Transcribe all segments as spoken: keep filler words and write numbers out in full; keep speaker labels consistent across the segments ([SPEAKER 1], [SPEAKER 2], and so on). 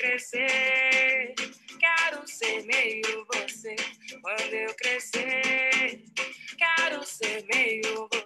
[SPEAKER 1] crescer, quero ser meio você. Quando eu crescer, quero ser meio você.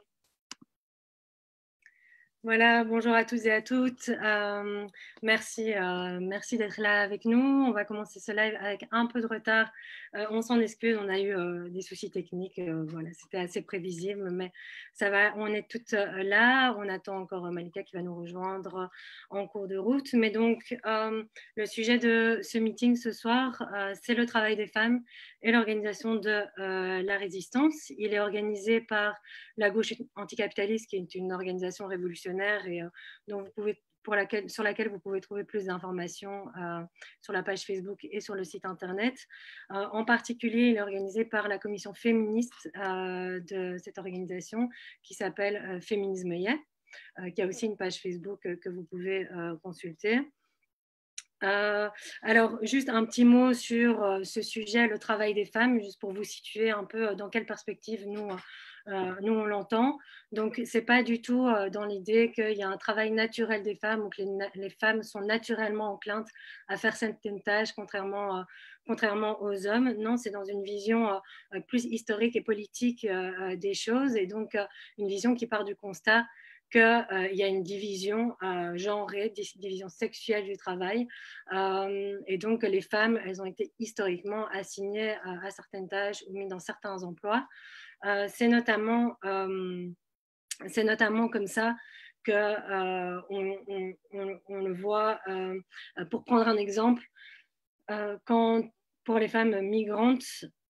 [SPEAKER 1] Voilà, bonjour à tous et à toutes. Euh, merci euh, merci d'être là avec nous. On va commencer ce live avec un peu de retard. Euh, on s'en excuse, on a eu euh, des soucis techniques. Euh, voilà, c'était assez prévisible, mais ça va. On est toutes euh, là. On attend encore Malika qui va nous rejoindre en cours de route. Mais donc, euh, le sujet de ce meeting ce soir, euh, c'est le travail des femmes et l'organisation de euh, la résistance. Il est organisé par la gauche anticapitaliste, qui est une organisation révolutionnaire et euh, dont vous pouvez, pour laquelle, sur laquelle vous pouvez trouver plus d'informations euh, sur la page Facebook et sur le site internet. Euh, en particulier, il est organisé par la commission féministe euh, de cette organisation qui s'appelle euh, Féminisme Yé, euh, qui a aussi une page Facebook euh, que vous pouvez euh, consulter. Euh, alors, juste un petit mot sur euh, ce sujet, le travail des femmes, juste pour vous situer un peu euh, dans quelle perspective nous, euh, nous on l'entend. Donc, ce n'est pas du tout euh, dans l'idée qu'il y a un travail naturel des femmes ou que les, les femmes sont naturellement enclines à faire certaines tâches, contrairement, euh, contrairement aux hommes. Non, c'est dans une vision euh, plus historique et politique euh, des choses, et donc euh, une vision qui part du constat qu'il euh, y a une division euh, genrée, division sexuelle du travail. Euh, et donc, les femmes, elles ont été historiquement assignées à, à certaines tâches ou mises dans certains emplois. Euh, c'est notamment, euh, c'est notamment comme ça qu'on euh, on, on, on le voit. Euh, pour prendre un exemple, euh, quand, pour les femmes migrantes,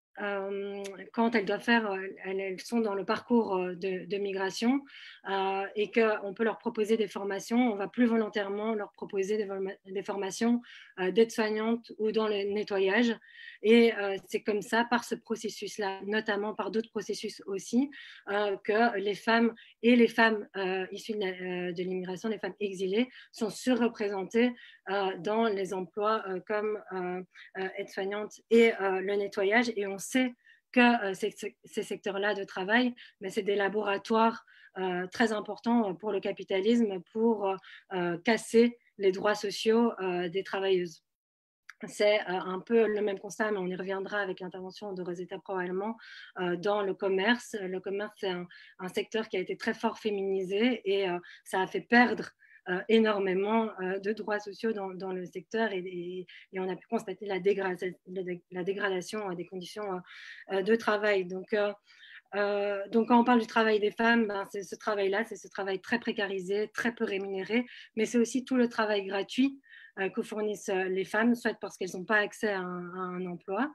[SPEAKER 1] Euh, quand elles doivent faire, elles, elles sont dans le parcours de, de migration euh, et qu'on peut leur proposer des formations, on va plus volontairement leur proposer des, des formations euh, d'aide-soignante ou dans le nettoyage. Et euh, c'est comme ça, par ce processus-là, notamment par d'autres processus aussi, euh, que les femmes et les femmes euh, issues de, de l'immigration, les femmes exilées, sont surreprésentées euh, dans les emplois euh, comme euh, euh, aide-soignante et euh, le nettoyage. Et on sait que euh, ces, ces secteurs-là de travail, mais c'est des laboratoires euh, très importants pour le capitalisme, pour euh, casser les droits sociaux euh, des travailleuses. C'est euh, un peu le même constat, mais on y reviendra avec l'intervention de Rosetta probablement, euh, dans le commerce. Le commerce, c'est un, un secteur qui a été très fort féminisé et euh, ça a fait perdre Euh, énormément euh, de droits sociaux dans, dans le secteur et, et, et on a pu constater la, dégrada la dégradation euh, des conditions euh, de travail. Donc, euh, euh, donc, quand on parle du travail des femmes, ben, c'est ce travail-là, c'est ce travail très précarisé, très peu rémunéré, mais c'est aussi tout le travail gratuit euh, que fournissent les femmes, soit parce qu'elles n'ont pas accès à un, à un emploi,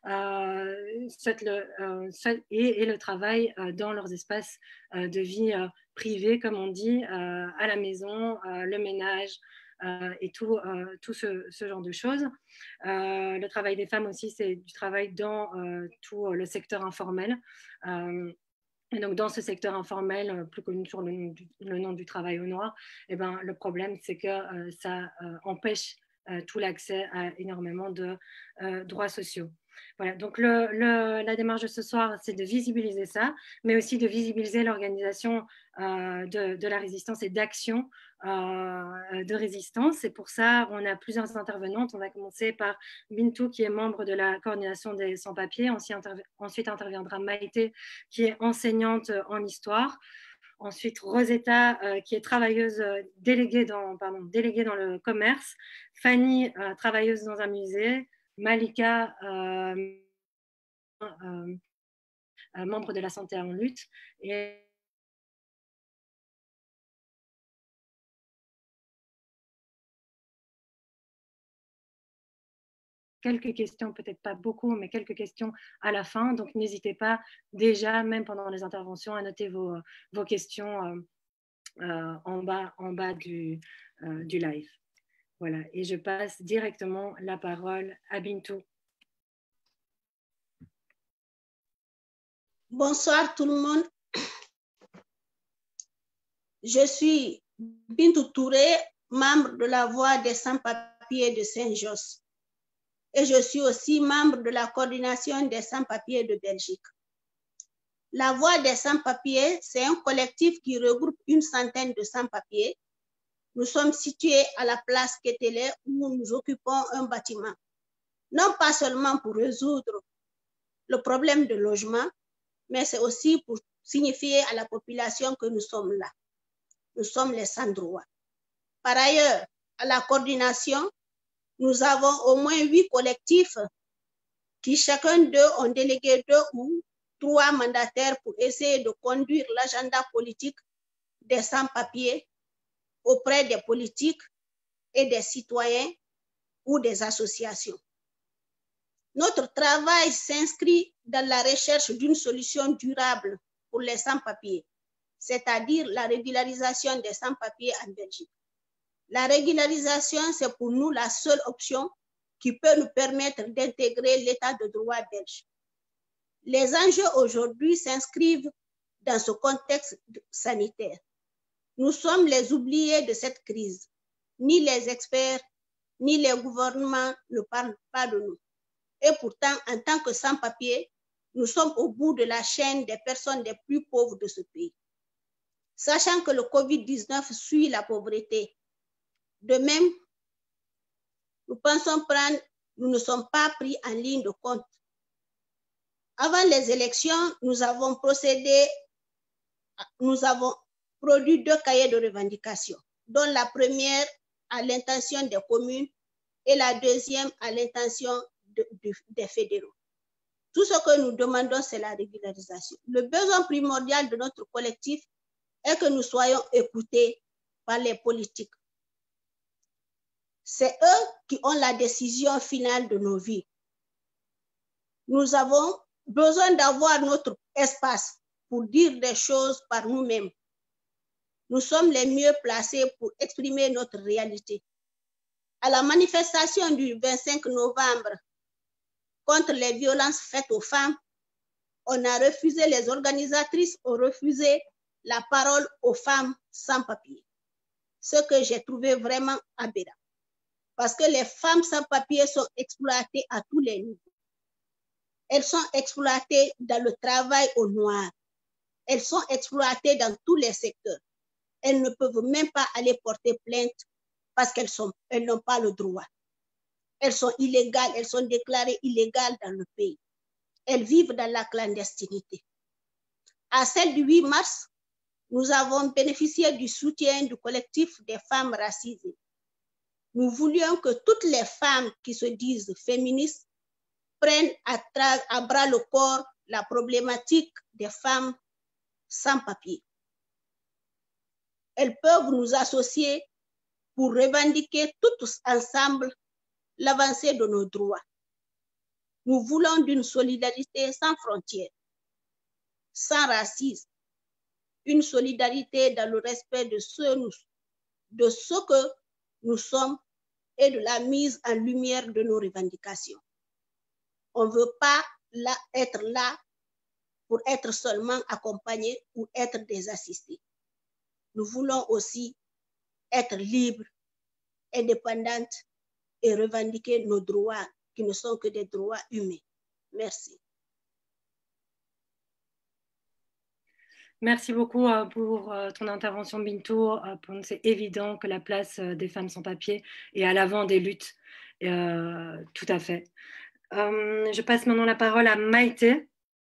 [SPEAKER 1] euh, soit le, euh, soit, et, et le travail euh, dans leurs espaces euh, de vie euh, privés, comme on dit, euh, à la maison, euh, le ménage euh, et tout, euh, tout ce, ce genre de choses. Euh, le travail des femmes aussi, c'est du travail dans euh, tout le secteur informel. Euh, Et donc, dans ce secteur informel, plus connu sur le, le nom du travail au noir, eh ben, le problème, c'est que euh, ça euh, empêche euh, tout l'accès à énormément de euh, droits sociaux. Voilà, donc le, le, la démarche de ce soir, c'est de visibiliser ça, mais aussi de visibiliser l'organisation euh, de, de la résistance et d'action euh, de résistance. Et pour ça, on a plusieurs intervenantes. On va commencer par Bintou, qui est membre de la coordination des sans-papiers. Ensuite interviendra Maïté, qui est enseignante en histoire. Ensuite, Rosetta, euh, qui est travailleuse euh, déléguée, dans, pardon, déléguée dans le commerce. Fanny, euh, travailleuse dans un musée. Malika, euh, euh, euh, membre de la santé en lutte. Et quelques questions, peut-être pas beaucoup, mais quelques questions à la fin. Donc, n'hésitez pas déjà, même pendant les interventions, à noter vos, vos questions euh, euh, en bas, en bas du, euh, du live. Voilà, et je passe directement la parole à Bintou.
[SPEAKER 2] Bonsoir tout le monde. Je suis Bintou Touré, membre de la Voix des sans-papiers de Saint-Josse. Et je suis aussi membre de la coordination des sans-papiers de Belgique. La Voix des sans-papiers, c'est un collectif qui regroupe une centaine de sans-papiers Nous sommes situés à la place Kétélé où nous occupons un bâtiment, non pas seulement pour résoudre le problème de logement, mais c'est aussi pour signifier à la population que nous sommes là. Nous sommes les sans-droit. Par ailleurs, à la coordination, nous avons au moins huit collectifs qui chacun d'eux ont délégué deux ou trois mandataires pour essayer de conduire l'agenda politique des sans-papiers auprès des politiques et des citoyens ou des associations. Notre travail s'inscrit dans la recherche d'une solution durable pour les sans-papiers, c'est-à-dire la régularisation des sans-papiers en Belgique. La régularisation, c'est pour nous la seule option qui peut nous permettre d'intégrer l'état de droit belge. Les enjeux aujourd'hui s'inscrivent dans ce contexte sanitaire. Nous sommes les oubliés de cette crise. Ni les experts, ni les gouvernements ne parlent pas de nous. Et pourtant, en tant que sans-papiers, nous sommes au bout de la chaîne des personnes les plus pauvres de ce pays. Sachant que le covid dix-neuf suit la pauvreté, de même, nous pensons prendre, nous ne sommes pas pris en ligne de compte. Avant les élections, nous avons procédé, nous avons produit deux cahiers de revendication, dont la première à l'intention des communes et la deuxième à l'intention de, de, des fédéraux. Tout ce que nous demandons, c'est la régularisation. Le besoin primordial de notre collectif est que nous soyons écoutés par les politiques. C'est eux qui ont la décision finale de nos vies. Nous avons besoin d'avoir notre espace pour dire des choses par nous-mêmes. Nous sommes les mieux placés pour exprimer notre réalité. À la manifestation du vingt-cinq novembre contre les violences faites aux femmes, on a refusé, les organisatrices ont refusé la parole aux femmes sans papier. Ce que j'ai trouvé vraiment aberrant. Parce que les femmes sans papier sont exploitées à tous les niveaux. Elles sont exploitées dans le travail au noir. Elles sont exploitées dans tous les secteurs. Elles ne peuvent même pas aller porter plainte parce qu'elles sont, elles n'ont pas le droit. Elles sont illégales, elles sont déclarées illégales dans le pays. Elles vivent dans la clandestinité. À celle du huit mars, nous avons bénéficié du soutien du collectif des femmes racisées. Nous voulions que toutes les femmes qui se disent féministes prennent à, à bras le corps la problématique des femmes sans papier. Elles peuvent nous associer pour revendiquer toutes ensemble l'avancée de nos droits. Nous voulons d'une solidarité sans frontières, sans racisme, une solidarité dans le respect de ce, de ce que nous sommes et de la mise en lumière de nos revendications. On ne veut pas là, être là pour être seulement accompagnés ou être des assistés. Nous voulons aussi être libres, indépendantes et revendiquer nos droits qui ne sont que des droits humains. Merci.
[SPEAKER 1] Merci beaucoup pour ton intervention, Bintou. C'est évident que la place des femmes sans papier est à l'avant des luttes. Euh, tout à fait. Euh, je passe maintenant la parole à Maïté.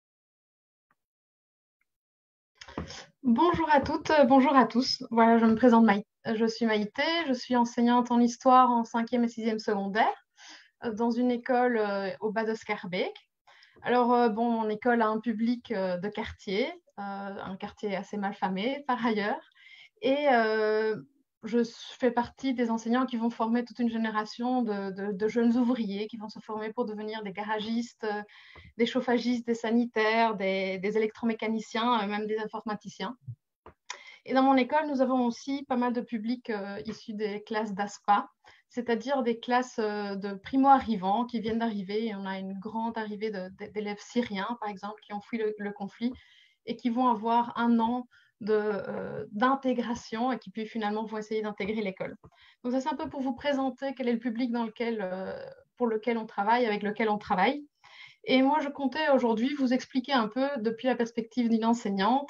[SPEAKER 3] Bonjour à toutes, bonjour à tous. Voilà, je me présente Maïté. Je suis Maïté, je suis enseignante en histoire en cinquième et sixième secondaire dans une école au bas de Schaerbeek. Alors, bon, mon école a un public de quartier, un quartier assez malfamé par ailleurs, et euh, je fais partie des enseignants qui vont former toute une génération de, de, de jeunes ouvriers qui vont se former pour devenir des garagistes, des chauffagistes, des sanitaires, des, des électromécaniciens, même des informaticiens. Et dans mon école, nous avons aussi pas mal de publics euh, issus des classes d'ASPA, c'est-à-dire des classes euh, de primo-arrivants qui viennent d'arriver. On a une grande arrivée d'élèves syriens, par exemple, qui ont fui le, le conflit et qui vont avoir un an d'intégration euh, et qui puis finalement vont essayer d'intégrer l'école. Donc ça, c'est un peu pour vous présenter quel est le public dans lequel, euh, pour lequel on travaille, avec lequel on travaille. Et moi, je comptais aujourd'hui vous expliquer un peu, depuis la perspective d'une enseignante,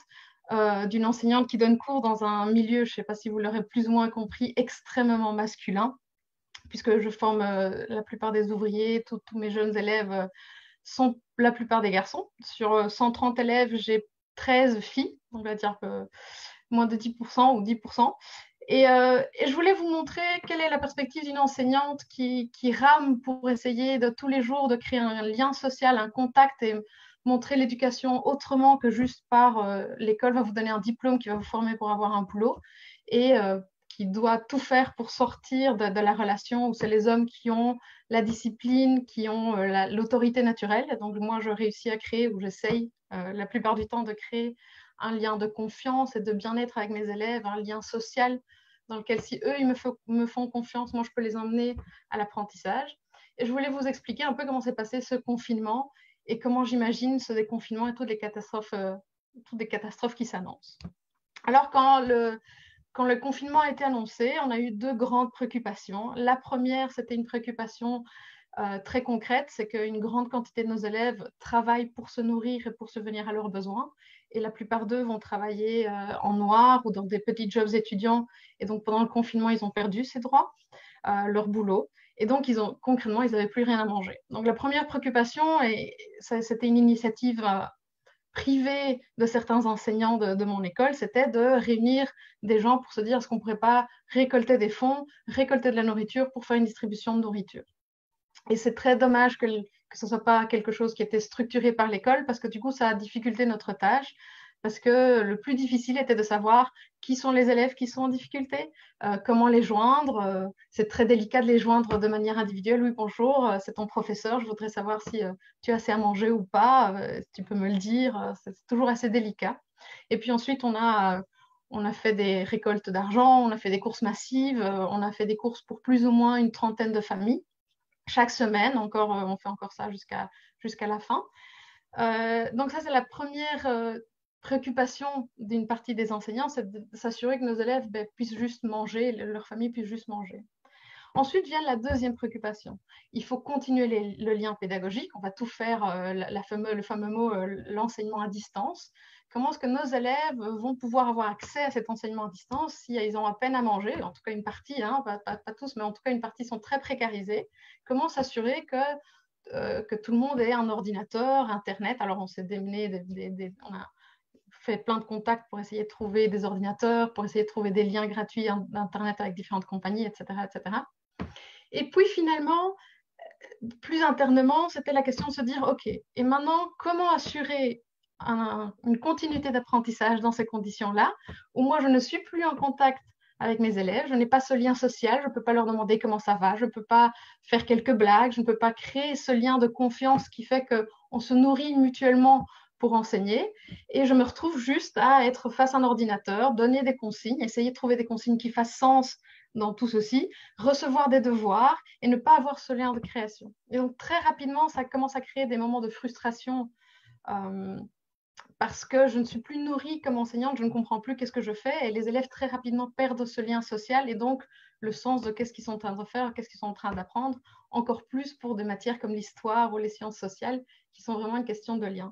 [SPEAKER 3] euh, d'une enseignante qui donne cours dans un milieu, je ne sais pas si vous l'aurez plus ou moins compris, extrêmement masculin, puisque je forme euh, la plupart des ouvriers, tous mes jeunes élèves euh, sont la plupart des garçons. Sur cent trente élèves, j'ai treize filles, on va dire que moins de dix pour cent ou dix pour cent. Et, euh, et je voulais vous montrer quelle est la perspective d'une enseignante qui, qui rame pour essayer de tous les jours de créer un lien social, un contact et montrer l'éducation autrement que juste par euh, l'école va vous donner un diplôme qui va vous former pour avoir un boulot et euh, qui doit tout faire pour sortir de, de la relation où c'est les hommes qui ont la discipline, qui ont euh, l'autorité naturelle. Donc moi, je réussis à créer, ou j'essaye euh, la plupart du temps de créer un lien de confiance et de bien-être avec mes élèves, un lien social dans lequel si eux, ils me, me font confiance, moi, je peux les emmener à l'apprentissage. Et je voulais vous expliquer un peu comment s'est passé ce confinement et comment j'imagine ce déconfinement et toutes les catastrophes, euh, toutes les catastrophes qui s'annoncent. Alors, quand le, quand le confinement a été annoncé, on a eu deux grandes préoccupations. La première, c'était une préoccupation euh, très concrète, c'est qu'une grande quantité de nos élèves travaillent pour se nourrir et pour subvenir à leurs besoins. Et la plupart d'eux vont travailler euh, en noir ou dans des petits jobs étudiants. Et donc, pendant le confinement, ils ont perdu ces droits, euh, leur boulot. Et donc, ils ont, concrètement, ils n'avaient plus rien à manger. Donc, la première préoccupation, et c'était une initiative euh, privée de certains enseignants de, de mon école, c'était de réunir des gens pour se dire, est-ce qu'on ne pourrait pas récolter des fonds, récolter de la nourriture pour faire une distribution de nourriture. Et c'est très dommage que, que ce ne soit pas quelque chose qui était structuré par l'école parce que du coup, ça a difficulté notre tâche. Parce que le plus difficile était de savoir qui sont les élèves qui sont en difficulté, euh, comment les joindre. Euh, c'est très délicat de les joindre de manière individuelle. Oui, bonjour, euh, c'est ton professeur, je voudrais savoir si euh, tu as assez à manger ou pas, euh, tu peux me le dire. Euh, c'est toujours assez délicat. Et puis ensuite, on a, euh, on a fait des récoltes d'argent, on a fait des courses massives, euh, on a fait des courses pour plus ou moins une trentaine de familles. Chaque semaine, encore, on fait encore ça jusqu'à jusqu'à la fin. Euh, donc ça, c'est la première euh, préoccupation d'une partie des enseignants, c'est de s'assurer que nos élèves ben, puissent juste manger, leur famille puisse juste manger. Ensuite vient la deuxième préoccupation. Il faut continuer les, le lien pédagogique. On va tout faire, euh, la, la fameux, le fameux mot, euh, l'enseignement à distance. Comment est-ce que nos élèves vont pouvoir avoir accès à cet enseignement à distance si ils ont à peine à manger, en tout cas une partie, hein, pas, pas, pas tous, mais en tout cas une partie sont très précarisés. Comment s'assurer que Euh, que tout le monde ait un ordinateur, Internet. Alors, on s'est démené, des, des, des, on a fait plein de contacts pour essayer de trouver des ordinateurs, pour essayer de trouver des liens gratuits d'Internet avec différentes compagnies, et cetera, et cetera. Et puis, finalement, plus internement, c'était la question de se dire, OK, et maintenant, comment assurer un, une continuité d'apprentissage dans ces conditions-là, où moi, je ne suis plus en contact avec mes élèves, je n'ai pas ce lien social, je ne peux pas leur demander comment ça va, je ne peux pas faire quelques blagues, je ne peux pas créer ce lien de confiance qui fait qu'on se nourrit mutuellement pour enseigner, et je me retrouve juste à être face à un ordinateur, donner des consignes, essayer de trouver des consignes qui fassent sens dans tout ceci, recevoir des devoirs et ne pas avoir ce lien de création. Et donc très rapidement, ça commence à créer des moments de frustration euh, parce que je ne suis plus nourrie comme enseignante, je ne comprends plus qu'est-ce que je fais et les élèves très rapidement perdent ce lien social et donc le sens de qu'est-ce qu'ils sont en train de faire, qu'est-ce qu'ils sont en train d'apprendre, encore plus pour des matières comme l'histoire ou les sciences sociales qui sont vraiment une question de lien.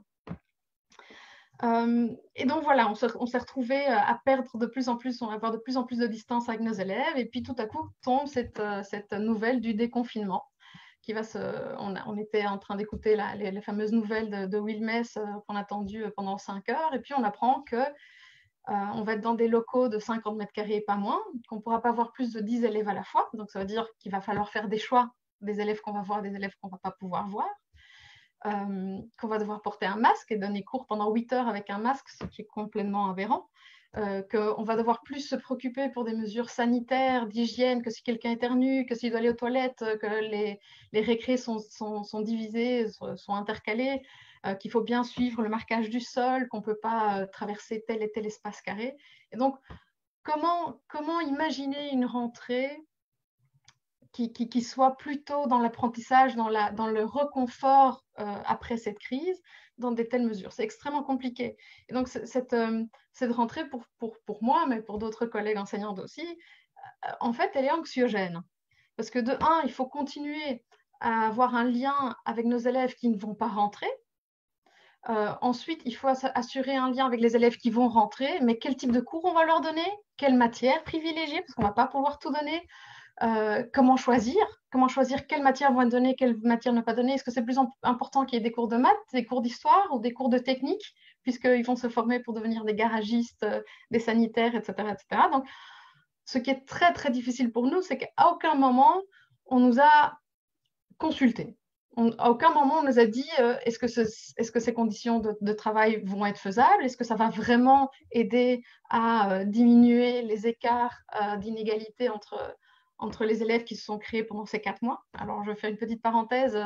[SPEAKER 3] Euh, et donc voilà, on s'est retrouvés à perdre de plus en plus, on va avoir de plus en plus de distance avec nos élèves, et puis tout à coup tombe cette, cette nouvelle du déconfinement. Qui va se, on, a, on était en train d'écouter les, les fameuses nouvelles de, de Wilmès euh, qu'on a attendues pendant cinq heures, et puis on apprend que euh, on va être dans des locaux de cinquante mètres carrés et pas moins, qu'on ne pourra pas avoir plus de dix élèves à la fois, donc ça veut dire qu'il va falloir faire des choix des élèves qu'on va voir, des élèves qu'on ne va pas pouvoir voir. Euh, qu'on va devoir porter un masque et donner cours pendant huit heures avec un masque, ce qui est complètement aberrant, euh, qu'on va devoir plus se préoccuper pour des mesures sanitaires, d'hygiène, que si quelqu'un éternue, que s'il doit aller aux toilettes, que les, les récrés sont, sont, sont divisés, sont intercalés, euh, qu'il faut bien suivre le marquage du sol, qu'on ne peut pas euh, traverser tel et tel espace carré. Et donc, comment, comment imaginer une rentrée Qui, qui, qui soit plutôt dans l'apprentissage, dans, la, dans le reconfort euh, après cette crise, dans des telles mesures. C'est extrêmement compliqué. Et donc, cette, euh, cette rentrée, pour, pour, pour moi, mais pour d'autres collègues enseignantes aussi, euh, en fait, elle est anxiogène. Parce que de un, il faut continuer à avoir un lien avec nos élèves qui ne vont pas rentrer. Euh, ensuite, il faut assurer un lien avec les élèves qui vont rentrer, mais quel type de cours on va leur donner, quelle matière privilégier, parce qu'on ne va pas pouvoir tout donner. Euh, comment choisir, comment choisir quelle matière vont être données, quelle matière ne pas donner. Est-ce que c'est plus important qu'il y ait des cours de maths, des cours d'histoire ou des cours de technique, puisqu'ils vont se former pour devenir des garagistes, euh, des sanitaires, et cetera, et cetera. Donc, ce qui est très, très difficile pour nous, c'est qu'à aucun moment, on nous a consultés. On, à aucun moment, on nous a dit euh, est-ce que, ce, est-ce que ces conditions de, de travail vont être faisables? Est-ce que ça va vraiment aider à euh, diminuer les écarts euh, d'inégalité entre entre les élèves qui se sont créés pendant ces quatre mois. Alors, je fais une petite parenthèse.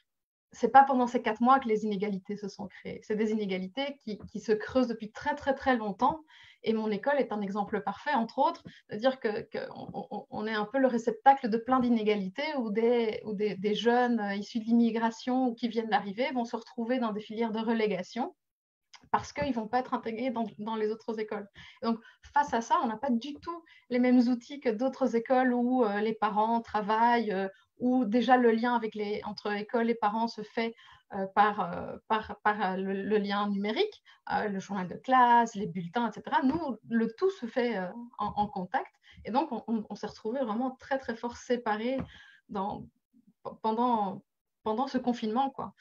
[SPEAKER 3] Ce n'est pas pendant ces quatre mois que les inégalités se sont créées. C'est des inégalités qui, qui se creusent depuis très, très, très longtemps. Et mon école est un exemple parfait, entre autres, de dire qu'on que on, on est un peu le réceptacle de plein d'inégalités où, des, où des, des jeunes issus de l'immigration ou qui viennent d'arriver vont se retrouver dans des filières de relégation parce qu'ils ne vont pas être intégrés dans, dans les autres écoles. Et donc, face à ça, on n'a pas du tout les mêmes outils que d'autres écoles où euh, les parents travaillent, euh, où déjà le lien avec les, entre école et parents se fait euh, par, euh, par, par le, le lien numérique, euh, le journal de classe, les bulletins, et cetera. Nous, le tout se fait euh, en, en contact. Et donc, on, on, on s'est retrouvés vraiment très, très fort séparés dans, pendant, pendant ce confinement, quoi.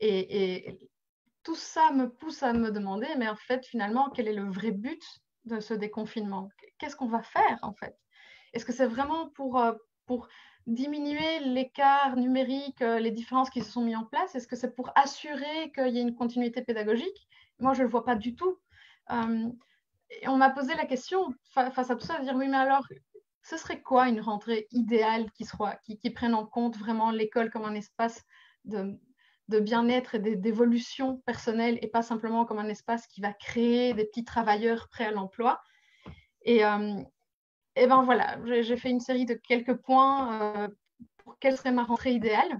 [SPEAKER 3] Et, et tout ça me pousse à me demander, mais en fait, finalement, quel est le vrai but de ce déconfinement? Qu'est-ce qu'on va faire, en fait? Est-ce que c'est vraiment pour, euh, pour diminuer l'écart numérique, euh, les différences qui se sont mises en place? Est-ce que c'est pour assurer qu'il y ait une continuité pédagogique? Moi, je ne le vois pas du tout. Euh, et on m'a posé la question, fa face à tout ça, de dire, oui, mais alors, ce serait quoi une rentrée idéale qui, soit, qui, qui prenne en compte vraiment l'école comme un espace de de bien-être et d'évolution personnelle et pas simplement comme un espace qui va créer des petits travailleurs prêts à l'emploi. Et, euh, et ben voilà, j'ai fait une série de quelques points euh, pour quelle serait ma rentrée idéale.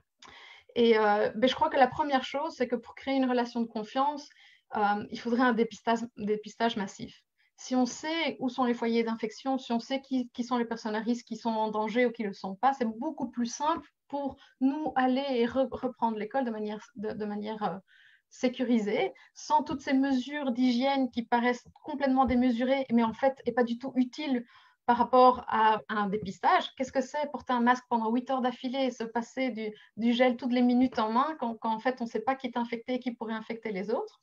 [SPEAKER 3] Et euh, ben je crois que la première chose, c'est que pour créer une relation de confiance, euh, il faudrait un dépistage, dépistage massif. Si on sait où sont les foyers d'infection, si on sait qui, qui sont les personnes à risque qui sont en danger ou qui ne le sont pas, c'est beaucoup plus simple pour nous aller et re reprendre l'école de manière, de, de manière euh, sécurisée, sans toutes ces mesures d'hygiène qui paraissent complètement démesurées, mais en fait, n'est pas du tout utile par rapport à, à un dépistage. Qu'est-ce que c'est porter un masque pendant huit heures d'affilée et se passer du, du gel toutes les minutes en main quand, quand en fait on ne sait pas qui est infecté et qui pourrait infecter les autres?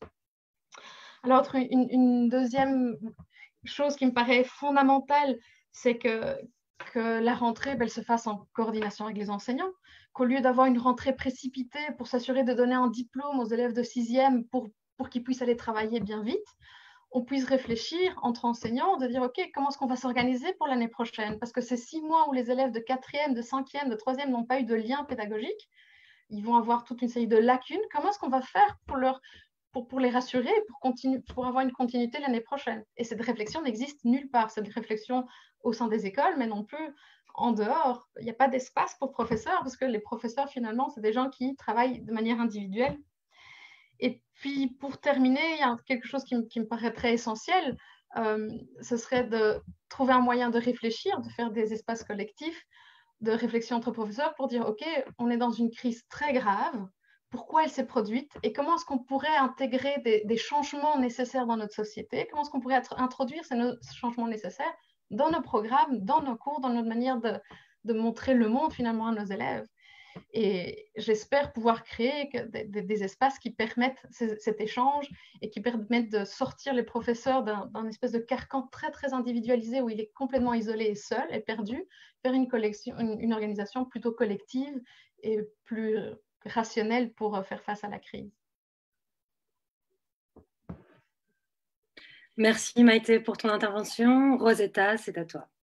[SPEAKER 3] Alors, une, une deuxième chose qui me paraît fondamentale, c'est que, que la rentrée, ben, elle se fasse en coordination avec les enseignants, qu'au lieu d'avoir une rentrée précipitée pour s'assurer de donner un diplôme aux élèves de sixième pour, pour qu'ils puissent aller travailler bien vite, on puisse réfléchir entre enseignants, de dire, OK, comment est-ce qu'on va s'organiser pour l'année prochaine? Parce que ces six mois où les élèves de quatrième, de cinquième, de troisième n'ont pas eu de lien pédagogique, ils vont avoir toute une série de lacunes. Comment est-ce qu'on va faire pour leur Pour, pour les rassurer, pour, continuer, pour avoir une continuité l'année prochaine? Et cette réflexion n'existe nulle part. Cette réflexion au sein des écoles, mais non plus en dehors. Il n'y a pas d'espace pour professeurs, parce que les professeurs, finalement, c'est des gens qui travaillent de manière individuelle. Et puis, pour terminer, il y a quelque chose qui, qui me paraît très essentiel. Euh, ce serait de trouver un moyen de réfléchir, de faire des espaces collectifs de réflexion entre professeurs pour dire, OK, on est dans une crise très grave, pourquoi elle s'est produite et comment est-ce qu'on pourrait intégrer des, des changements nécessaires dans notre société, comment est-ce qu'on pourrait être, introduire ces changements nécessaires dans nos programmes, dans nos cours, dans notre manière de, de montrer le monde finalement à nos élèves. Et j'espère pouvoir créer des, des, des espaces qui permettent ces, cet échange et qui permettent de sortir les professeurs d'un espèce de carcan très, très individualisé où il est complètement isolé et seul et perdu, vers une, collection, une, une organisation plutôt collective et plus rationnelle pour faire face à la crise.
[SPEAKER 1] Merci Maïté pour ton intervention. Rosetta, c'est à toi.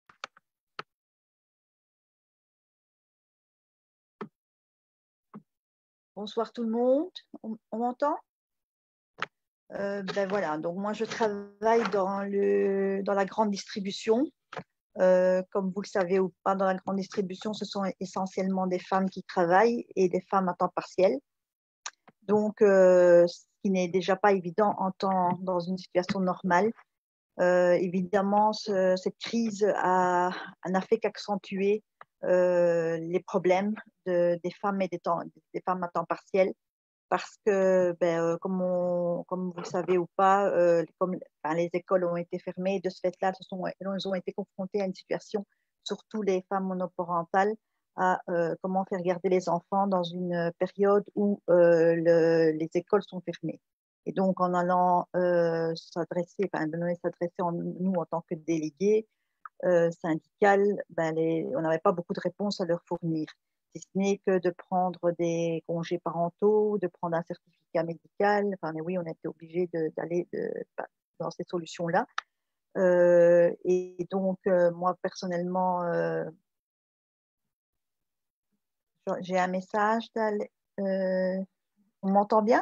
[SPEAKER 4] Bonsoir tout le monde, on, on m'entend? euh, Ben voilà, donc moi je travaille dans, le, dans la grande distribution. Euh, comme vous le savez ou pas, dans la grande distribution, ce sont essentiellement des femmes qui travaillent et des femmes à temps partiel. Donc, euh, ce qui n'est déjà pas évident en temps, dans une situation normale. Euh, évidemment, ce, cette crise a, n'a fait qu'accentuer euh, les problèmes de, des femmes et des, temps, des femmes à temps partiel. parce que, ben, euh, comme, on, comme vous le savez ou pas, euh, comme enfin, les écoles ont été fermées, de ce fait-là, elles ont été confrontées à une situation, surtout les femmes monoparentales, à euh, comment faire garder les enfants dans une période où euh, le, les écoles sont fermées. Et donc, en allant euh, s'adresser, enfin, s'adresser en, nous en tant que délégués euh, syndicales, ben, les, on n'avait pas beaucoup de réponses à leur fournir, si ce n'est que de prendre des congés parentaux, de prendre un certificat médical. Enfin, mais oui, on était obligé d'aller dans ces solutions-là. Euh, et donc, euh, moi, personnellement, euh, j'ai un message. Euh, on m'entend bien?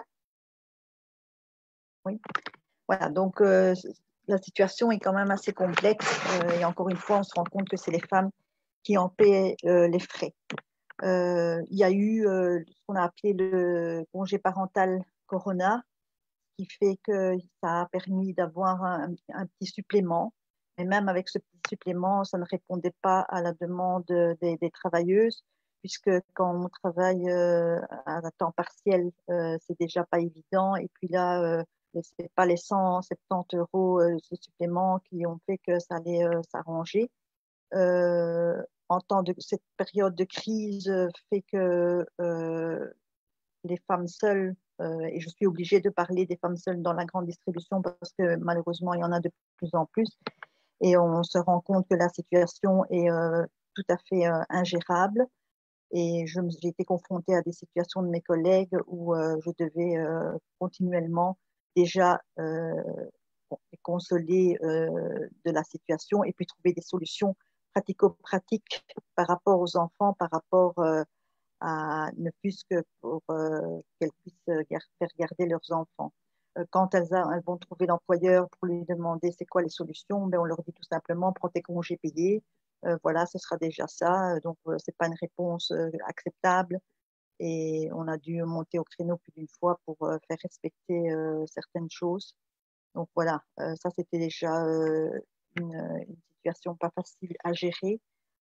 [SPEAKER 4] Oui. Voilà, donc euh, la situation est quand même assez complexe. Euh, et encore une fois, on se rend compte que c'est les femmes qui en paient euh, les frais. Euh, il y a eu euh, ce qu'on a appelé le congé parental Corona, qui fait que ça a permis d'avoir un, un petit supplément. Mais même avec ce petit supplément, ça ne répondait pas à la demande des, des travailleuses, puisque quand on travaille euh, à temps partiel, euh, c'est déjà pas évident. Et puis là, euh, c'est pas les cent soixante-dix euros euh, ce supplément qui ont fait que ça allait euh, s'arranger. Euh, en temps de cette période de crise euh, fait que euh, les femmes seules, euh, et je suis obligée de parler des femmes seules dans la grande distribution parce que malheureusement il y en a de plus en plus, et on se rend compte que la situation est euh, tout à fait euh, ingérable. Et j'ai été confrontée à des situations de mes collègues où euh, je devais euh, continuellement déjà euh, consoler euh, de la situation et puis trouver des solutions pratico-pratiques par rapport aux enfants, par rapport euh, à, ne plus que pour euh, qu'elles puissent gar faire garder leurs enfants. Euh, quand elles, a, elles vont trouver l'employeur pour lui demander c'est quoi les solutions, ben on leur dit tout simplement prends tes congés payés, euh, voilà, ce sera déjà ça. Donc, euh, c'est pas une réponse euh, acceptable. Et on a dû monter au créneau plus d'une fois pour euh, faire respecter euh, certaines choses. Donc voilà, euh, ça c'était déjà euh, une, une situation pas facile à gérer.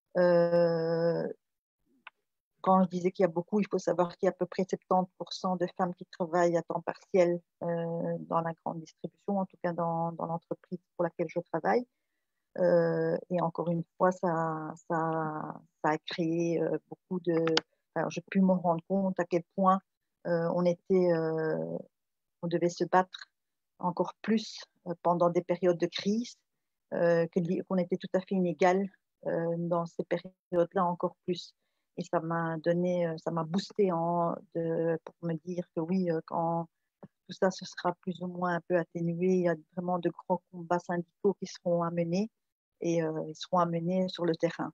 [SPEAKER 4] Euh, quand je disais qu'il y a beaucoup, il faut savoir qu'il y a à peu près soixante-dix pour cent de femmes qui travaillent à temps partiel euh, dans la grande distribution, en tout cas dans, dans l'entreprise pour laquelle je travaille. Euh, et encore une fois, ça, ça, ça a créé euh, beaucoup de... Alors, j'ai pu me rendre compte à quel point euh, on était, euh, on devait se battre encore plus euh, pendant des périodes de crise, euh, qu'on était tout à fait inégal euh, dans ces périodes-là encore plus. Et ça m'a donné, ça m'a boosté en, de, pour me dire que oui, quand tout ça se sera plus ou moins un peu atténué, il y a vraiment de gros combats syndicaux qui seront à mener et euh, ils seront à mener sur le terrain.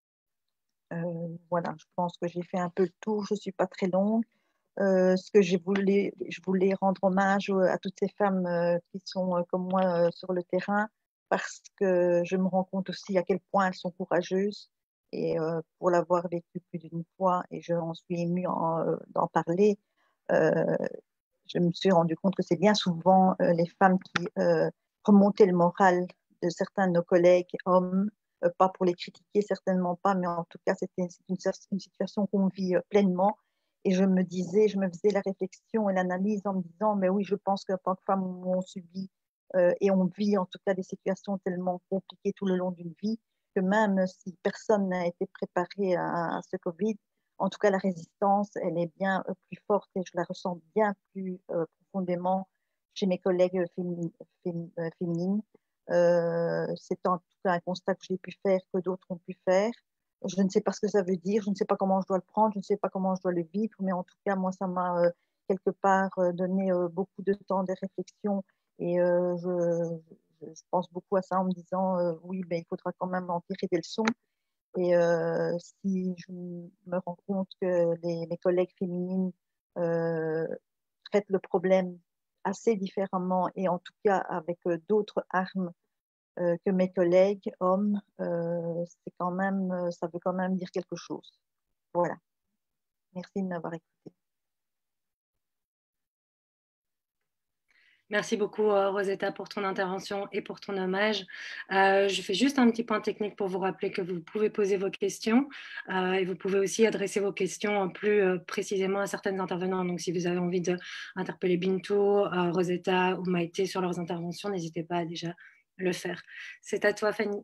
[SPEAKER 4] Euh, voilà, je pense que j'ai fait un peu le tour, je ne suis pas très longue. Euh, ce que je voulais, je voulais rendre hommage à toutes ces femmes euh, qui sont euh, comme moi euh, sur le terrain, parce que je me rends compte aussi à quel point elles sont courageuses. Et euh, pour l'avoir vécu plus d'une fois, et je en suis émue euh, d'en parler, euh, je me suis rendu compte que c'est bien souvent euh, les femmes qui euh, remontaient le moral de certains de nos collègues hommes, euh, pas pour les critiquer, certainement pas, mais en tout cas, c'était une, une situation qu'on vit euh, pleinement. Et je me disais, je me faisais la réflexion et l'analyse en me disant, mais oui, je pense qu'en tant que femme, on subit euh, et on vit en tout cas des situations tellement compliquées tout le long d'une vie que même si personne n'a été préparé à, à ce Covid, en tout cas, la résistance, elle est bien euh, plus forte et je la ressens bien plus euh, profondément chez mes collègues fémi fém euh, féminines. Euh, c'est en tout cas un constat que j'ai pu faire, que d'autres ont pu faire. Je ne sais pas ce que ça veut dire, je ne sais pas comment je dois le prendre, je ne sais pas comment je dois le vivre, mais en tout cas, moi, ça m'a euh, quelque part euh, donné euh, beaucoup de temps de réflexion et euh, je, je, pense beaucoup à ça en me disant, euh, oui, ben, il faudra quand même en tirer des leçons. Et euh, si je me rends compte que les, mes collègues féminines euh, traitent le problème assez différemment et en tout cas avec euh, d'autres armes euh, que mes collègues hommes, euh, c'est quand même, ça veut quand même dire quelque chose. Voilà. Merci de m'avoir écouté.
[SPEAKER 1] Merci beaucoup, euh, Rosetta, pour ton intervention et pour ton hommage. Euh, je fais juste un petit point technique pour vous rappeler que vous pouvez poser vos questions euh, et vous pouvez aussi adresser vos questions plus euh, précisément à certaines intervenants. Donc, si vous avez envie d'interpeller Bintou, euh, Rosetta ou Maïté sur leurs interventions, n'hésitez pas à déjà le faire. C'est à toi, Fanny.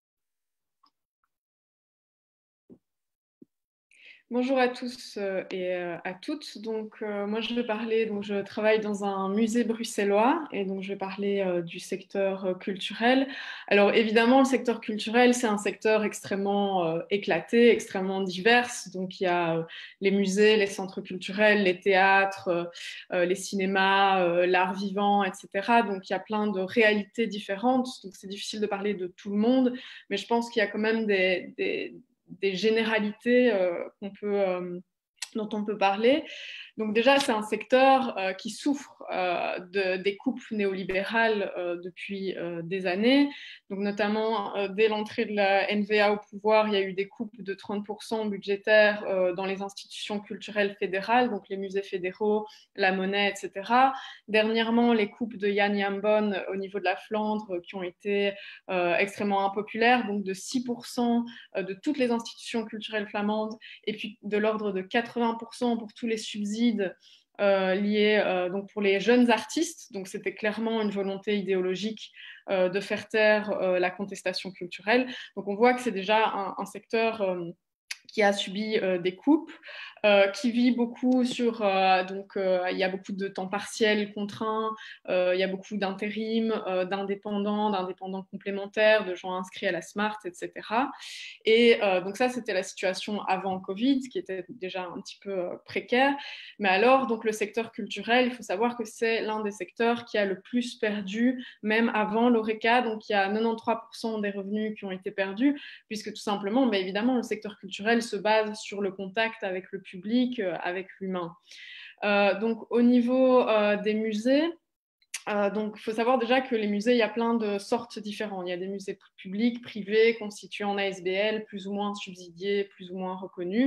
[SPEAKER 5] Bonjour à tous et à toutes. Donc, euh, moi, je vais parler. Donc, je travaille dans un musée bruxellois et donc je vais parler euh, du secteur culturel. Alors, évidemment, le secteur culturel, c'est un secteur extrêmement euh, éclaté, extrêmement divers. Donc, il y a euh, les musées, les centres culturels, les théâtres, euh, les cinémas, euh, l'art vivant, et cetera. Donc, il y a plein de réalités différentes. Donc, c'est difficile de parler de tout le monde, mais je pense qu'il y a quand même des, des des généralités euh, qu'on peut, euh, dont on peut parler. Donc déjà, c'est un secteur euh, qui souffre euh, de, des coupes néolibérales euh, depuis euh, des années. Donc notamment, euh, dès l'entrée de la N V A au pouvoir, il y a eu des coupes de trente pour cent budgétaires euh, dans les institutions culturelles fédérales, donc les musées fédéraux, la monnaie, et cetera. Dernièrement, les coupes de Jan Jambon au niveau de la Flandre qui ont été euh, extrêmement impopulaires, donc de six pour cent de toutes les institutions culturelles flamandes, et puis de l'ordre de quatre-vingts pour cent pour tous les subsides Euh, liés euh, donc pour les jeunes artistes. Donc c'était clairement une volonté idéologique euh, de faire taire euh, la contestation culturelle. Donc on voit que c'est déjà un, un secteur euh, qui a subi euh, des coupes, euh, qui vit beaucoup sur, euh, donc euh, il y a beaucoup de temps partiel contraint, euh, il y a beaucoup d'intérim, euh, d'indépendants, d'indépendants complémentaires, de gens inscrits à la SMART, et cetera. Et euh, donc ça, c'était la situation avant Covid, qui était déjà un petit peu euh, précaire. Mais alors, donc le secteur culturel, il faut savoir que c'est l'un des secteurs qui a le plus perdu, même avant l'Oreca. Donc il y a quatre-vingt-treize pour cent des revenus qui ont été perdus, puisque tout simplement, mais évidemment, le secteur culturel se base sur le contact avec le public, euh, avec l'humain. Euh, donc au niveau euh, des musées, Euh, donc, il faut savoir déjà que les musées, il y a plein de sortes différentes. Il y a des musées publics, privés, constitués en A S B L, plus ou moins subsidiés, plus ou moins reconnus.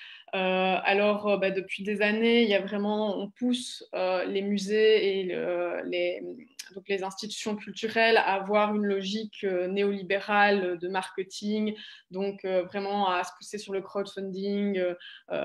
[SPEAKER 5] Euh, alors, euh, bah, depuis des années, il y a vraiment, on pousse euh, les musées et le, les, donc les institutions culturelles à avoir une logique euh, néolibérale de marketing, donc euh, vraiment à se pousser sur le crowdfunding, euh,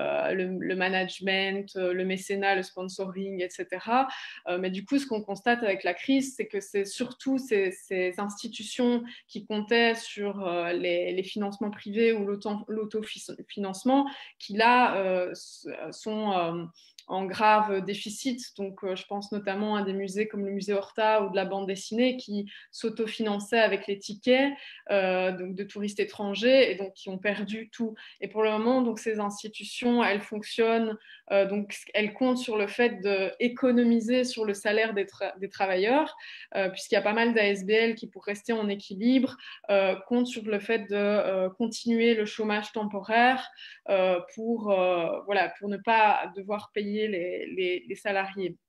[SPEAKER 5] le, le management, euh, le mécénat, le sponsoring, et cetera. Euh, mais du coup, ce qu'on constate avec la crise, c'est que c'est surtout ces, ces institutions qui comptaient sur euh, les, les financements privés ou l'autofinancement qui là euh, sont euh, en grave déficit. Donc, euh, je pense notamment à des musées comme le musée Horta ou de la bande dessinée qui s'autofinançaient avec les tickets euh, donc de touristes étrangers et donc qui ont perdu tout. Et pour le moment, donc, ces institutions, elles fonctionnent, euh, donc elles comptent sur le fait d'économiser sur le salaire des, tra- des travailleurs, euh, puisqu'il y a pas mal d'A S B L qui, pour rester en équilibre, euh, comptent sur le fait de euh, continuer le chômage temporaire euh, pour, euh, voilà, pour ne pas devoir payer les, les, les salariés.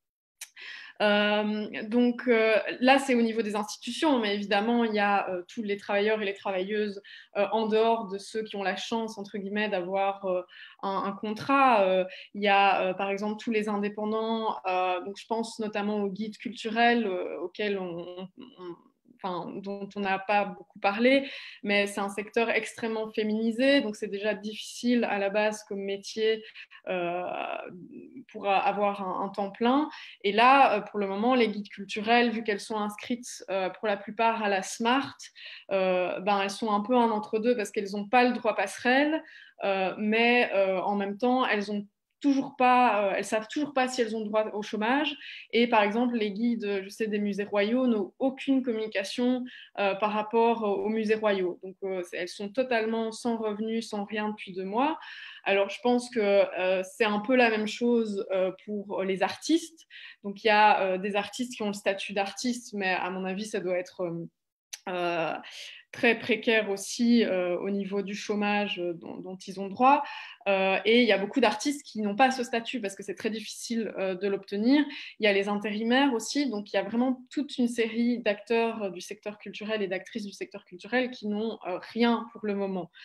[SPEAKER 5] Euh, donc euh, là, c'est au niveau des institutions, mais évidemment, il y a euh, tous les travailleurs et les travailleuses euh, en dehors de ceux qui ont la chance, entre guillemets, d'avoir euh, un, un contrat. Euh, il y a, euh, par exemple, tous les indépendants. Euh, donc, je pense notamment aux guides culturels euh, auxquels on, on Enfin, dont on n'a pas beaucoup parlé, mais c'est un secteur extrêmement féminisé, donc c'est déjà difficile à la base comme métier euh, pour avoir un, un temps plein. Et là, pour le moment, les guides culturels, vu qu'elles sont inscrites euh, pour la plupart à la SMART, euh, ben, elles sont un peu un entre-deux parce qu'elles n'ont pas le droit passerelle, euh, mais euh, en même temps, elles ont toujours pas, euh, elles savent toujours pas si elles ont droit au chômage. Et par exemple, les guides, je sais, des musées royaux n'ont aucune communication euh, par rapport aux musées royaux. Donc, euh, elles sont totalement sans revenus, sans rien depuis deux mois. Alors, je pense que euh, c'est un peu la même chose euh, pour les artistes. Donc, il y a euh, des artistes qui ont le statut d'artiste, mais à mon avis, ça doit être euh, euh, très précaire aussi euh, au niveau du chômage euh, dont, dont ils ont droit. Euh, et il y a beaucoup d'artistes qui n'ont pas ce statut parce que c'est très difficile euh, de l'obtenir. Il y a les intérimaires aussi, donc il y a vraiment toute une série d'acteurs euh, du secteur culturel et d'actrices du secteur culturel qui n'ont euh, rien pour le moment.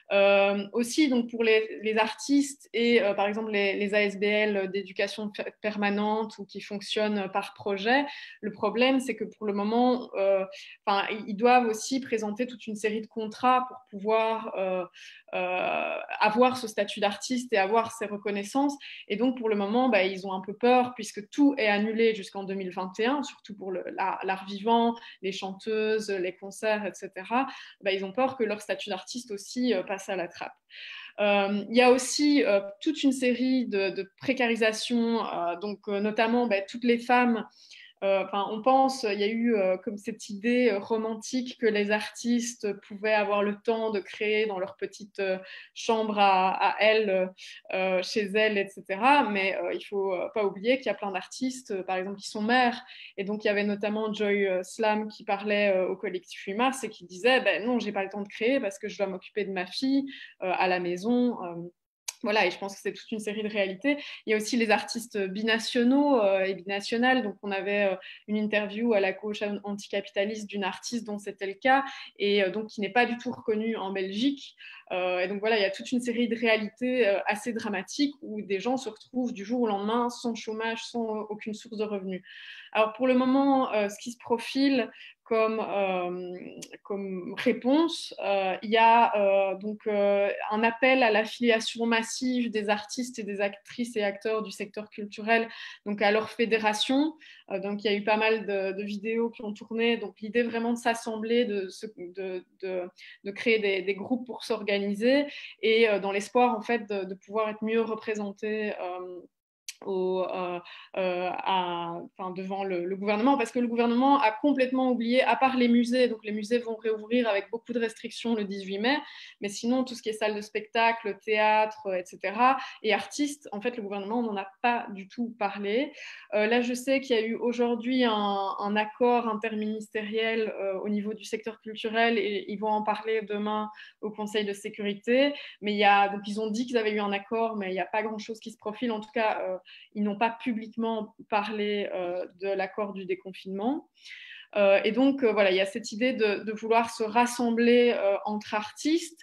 [SPEAKER 5] Euh, aussi, donc pour les, les artistes et euh, par exemple les, les A S B L d'éducation permanente ou qui fonctionnent par projet, le problème c'est que pour le moment, euh, enfin, ils doivent aussi présenter toute une série de contrats pour pouvoir euh, euh, avoir ce statut d'artiste et avoir ces reconnaissances. Et donc pour le moment, bah, ils ont un peu peur puisque tout est annulé jusqu'en deux mille vingt et un, surtout pour le, l'art, l'art vivant, les chanteuses, les concerts, et cetera. Bah, ils ont peur que leur statut d'artiste aussi euh, passe à la trappe. Euh, il y a aussi euh, toute une série de, de précarisation, euh, donc euh, notamment bah, toutes les femmes. Euh, enfin, on pense, il y a eu euh, comme cette idée euh, romantique que les artistes pouvaient avoir le temps de créer dans leur petite euh, chambre à, à elles, euh, chez elles, et cetera. Mais euh, il ne faut pas oublier qu'il y a plein d'artistes, euh, par exemple, qui sont mères. Et donc, il y avait notamment Joy euh, Slam qui parlait euh, au collectif huit mars et qui disait ben, « Non, je n'ai pas le temps de créer parce que je dois m'occuper de ma fille euh, à la maison. Euh, » Voilà, et je pense que c'est toute une série de réalités. Il y a aussi les artistes binationaux euh, et binationales. Donc, on avait euh, une interview à la gauche anticapitaliste d'une artiste dont c'était le cas, et euh, donc qui n'est pas du tout reconnue en Belgique. Euh, et donc, voilà, il y a toute une série de réalités euh, assez dramatiques où des gens se retrouvent du jour au lendemain sans chômage, sans aucune source de revenus. Alors, pour le moment, euh, ce qui se profile comme, euh, comme réponse, euh, il y a euh, donc euh, un appel à l'affiliation massive des artistes et des actrices et acteurs du secteur culturel, donc à leur fédération. Euh, donc il y a eu pas mal de, de vidéos qui ont tourné. Donc l'idée vraiment de s'assembler, de, de, de, de créer des, des groupes pour s'organiser et euh, dans l'espoir en fait de, de pouvoir être mieux représentés. Euh, Au, euh, euh, à, enfin, devant le, le gouvernement, parce que le gouvernement a complètement oublié, à part les musées, donc les musées vont réouvrir avec beaucoup de restrictions le dix-huit mai, mais sinon tout ce qui est salle de spectacle, théâtre, et cetera, et artistes, en fait le gouvernement n'en a pas du tout parlé. Euh, là je sais qu'il y a eu aujourd'hui un, un accord interministériel euh, au niveau du secteur culturel et ils vont en parler demain au Conseil de sécurité, mais il y a, donc ils ont dit qu'ils avaient eu un accord, mais il n'y a pas grand chose qui se profile, en tout cas euh, ils n'ont pas publiquement parlé euh, de l'accord du déconfinement. Euh, et donc, euh, voilà, il y a cette idée de, de vouloir se rassembler euh, entre artistes.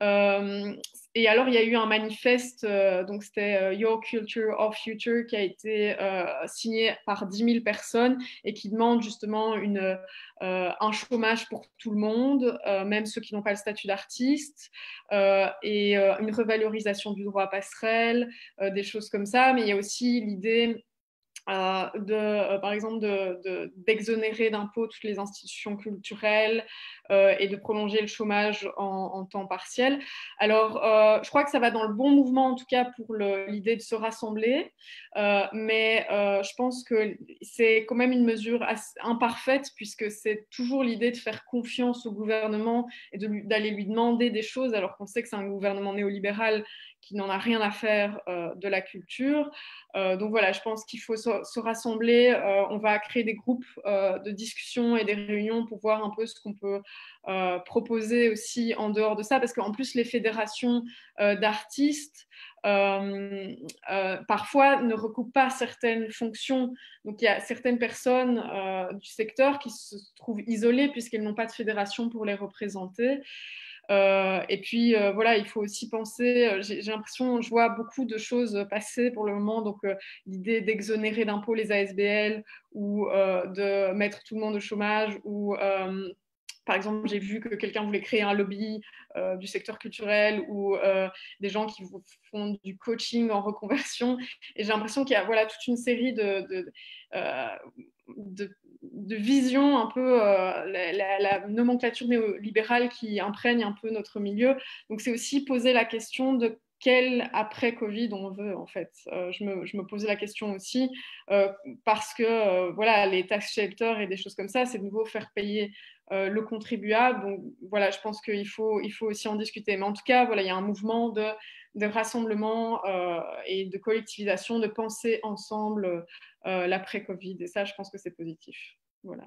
[SPEAKER 5] Euh, et alors, il y a eu un manifeste, euh, donc c'était euh, Your Culture, Our Future, qui a été euh, signé par dix mille personnes et qui demande justement une, euh, un chômage pour tout le monde, euh, même ceux qui n'ont pas le statut d'artiste, euh, et euh, une revalorisation du droit à passerelle, euh, des choses comme ça. Mais il y a aussi l'idée Euh, de, euh, par exemple, de, de, d'exonérer d'impôts toutes les institutions culturelles euh, et de prolonger le chômage en, en temps partiel. Alors, euh, je crois que ça va dans le bon mouvement, en tout cas pour le, l'idée de se rassembler, euh, mais euh, je pense que c'est quand même une mesure assez imparfaite puisque c'est toujours l'idée de faire confiance au gouvernement et de lui, d'aller lui demander des choses alors qu'on sait que c'est un gouvernement néolibéral qui n'en a rien à faire euh, de la culture. Euh, donc voilà, je pense qu'il faut se, se rassembler. Euh, on va créer des groupes euh, de discussion et des réunions pour voir un peu ce qu'on peut euh, proposer aussi en dehors de ça, parce qu'en plus, les fédérations euh, d'artistes Euh, euh, parfois ne recoupent pas certaines fonctions. Donc il y a certaines personnes euh, du secteur qui se trouvent isolées puisqu'elles n'ont pas de fédération pour les représenter. Euh, et puis euh, voilà, il faut aussi penser, j'ai, j'ai l'impression, je vois beaucoup de choses passer pour le moment, donc euh, l'idée d'exonérer d'impôts les A S B L ou euh, de mettre tout le monde au chômage ou euh, par exemple, j'ai vu que quelqu'un voulait créer un lobby euh, du secteur culturel ou euh, des gens qui font du coaching en reconversion. Et j'ai l'impression qu'il y a voilà, toute une série de, de, euh, de, de visions, un peu euh, la, la, la nomenclature néolibérale qui imprègne un peu notre milieu. Donc, c'est aussi poser la question de quel après-Covid on veut, en fait. Euh, je, me, je me posais la question aussi euh, parce que euh, voilà, les tax shelters et des choses comme ça, c'est de nouveau faire payer Euh, le contribuable. Donc voilà, je pense qu'il faut, il faut aussi en discuter. Mais en tout cas, voilà, il y a un mouvement de, de rassemblement euh, et de collectivisation, de penser ensemble euh, l'après-Covid. Et ça, je pense que c'est positif. Voilà.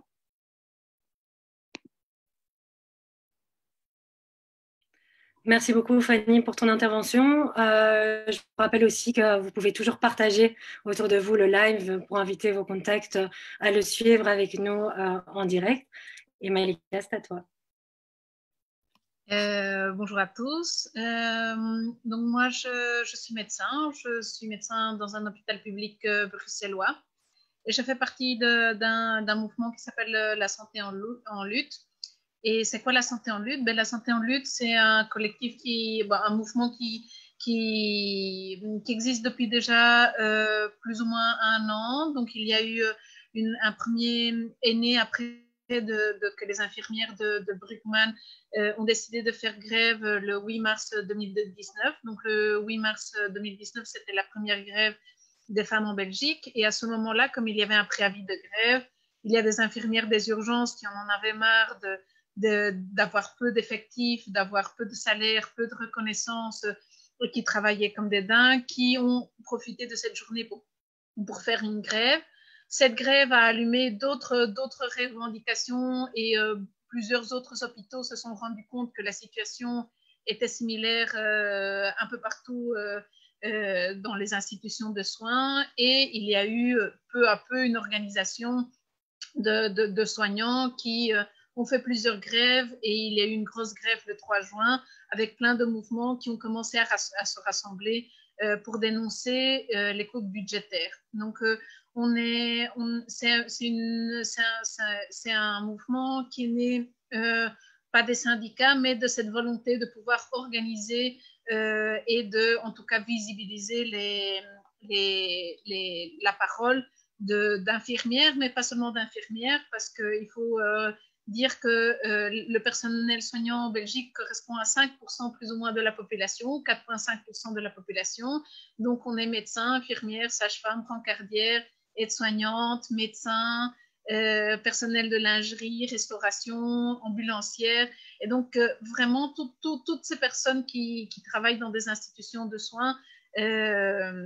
[SPEAKER 1] Merci beaucoup Fanny pour ton intervention. Euh, je vous rappelle aussi que vous pouvez toujours partager autour de vous le live pour inviter vos contacts à le suivre avec nous euh, en direct. Et Malika, c'est à toi.
[SPEAKER 6] Euh, bonjour à tous. Euh, donc moi, je, je suis médecin. Je suis médecin dans un hôpital public euh, bruxellois. Et je fais partie d'un mouvement qui s'appelle la santé en, en lutte. Et c'est quoi la santé en lutte? Ben, la santé en lutte, c'est un collectif, qui, bon, un mouvement qui, qui, qui existe depuis déjà euh, plus ou moins un an. Donc il y a eu une, un premier aîné après de, de, que les infirmières de, de Bruckmann euh, ont décidé de faire grève le huit mars deux mille dix-neuf. Donc le huit mars deux mille dix-neuf, c'était la première grève des femmes en Belgique. Et à ce moment-là, comme il y avait un préavis de grève, il y a des infirmières des urgences qui en avaient marre de d'avoir peu d'effectifs, d'avoir peu de salaire, peu de reconnaissance, et qui travaillaient comme des dingues, qui ont profité de cette journée pour, pour faire une grève. Cette grève a allumé d'autres d'autres revendications et euh, plusieurs autres hôpitaux se sont rendus compte que la situation était similaire euh, un peu partout euh, euh, dans les institutions de soins, et il y a eu peu à peu une organisation de, de, de soignants qui euh, ont fait plusieurs grèves, et il y a eu une grosse grève le trois juin avec plein de mouvements qui ont commencé à, à se rassembler euh, pour dénoncer euh, les coupes budgétaires. Donc, euh, on est, on, c'est, un, un mouvement qui est né euh, pas des syndicats, mais de cette volonté de pouvoir organiser euh, et de, en tout cas, visibiliser les, les, les, la parole d'infirmières, mais pas seulement d'infirmières, parce qu'il faut euh, dire que euh, le personnel soignant en Belgique correspond à cinq pour cent plus ou moins de la population, quatre virgule cinq pour cent de la population. Donc, on est médecin, infirmière, sage-femme, brancardière, aide-soignante, médecin, euh, personnel de lingerie, restauration, ambulancière. Et donc, euh, vraiment, tout, tout, toutes ces personnes qui, qui travaillent dans des institutions de soins, euh,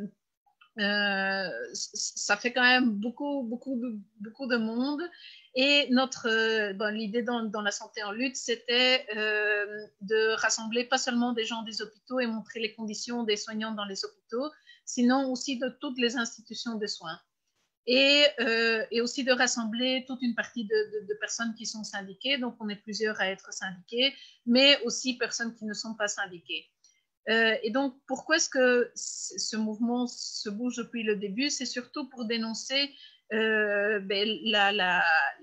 [SPEAKER 6] Euh, ça fait quand même beaucoup, beaucoup, de, beaucoup de monde. Et notre, euh, bon, l'idée dans, dans la santé en lutte, c'était euh, de rassembler pas seulement des gens des hôpitaux et montrer les conditions des soignants dans les hôpitaux, sinon aussi de toutes les institutions de soins. Et, euh, et aussi de rassembler toute une partie de, de, de personnes qui sont syndiquées. Donc, on est plusieurs à être syndiqués, mais aussi personnes qui ne sont pas syndiquées. Euh, et donc, pourquoi est-ce que ce mouvement se bouge depuis le début? C'est surtout pour dénoncer euh, ben, la, la,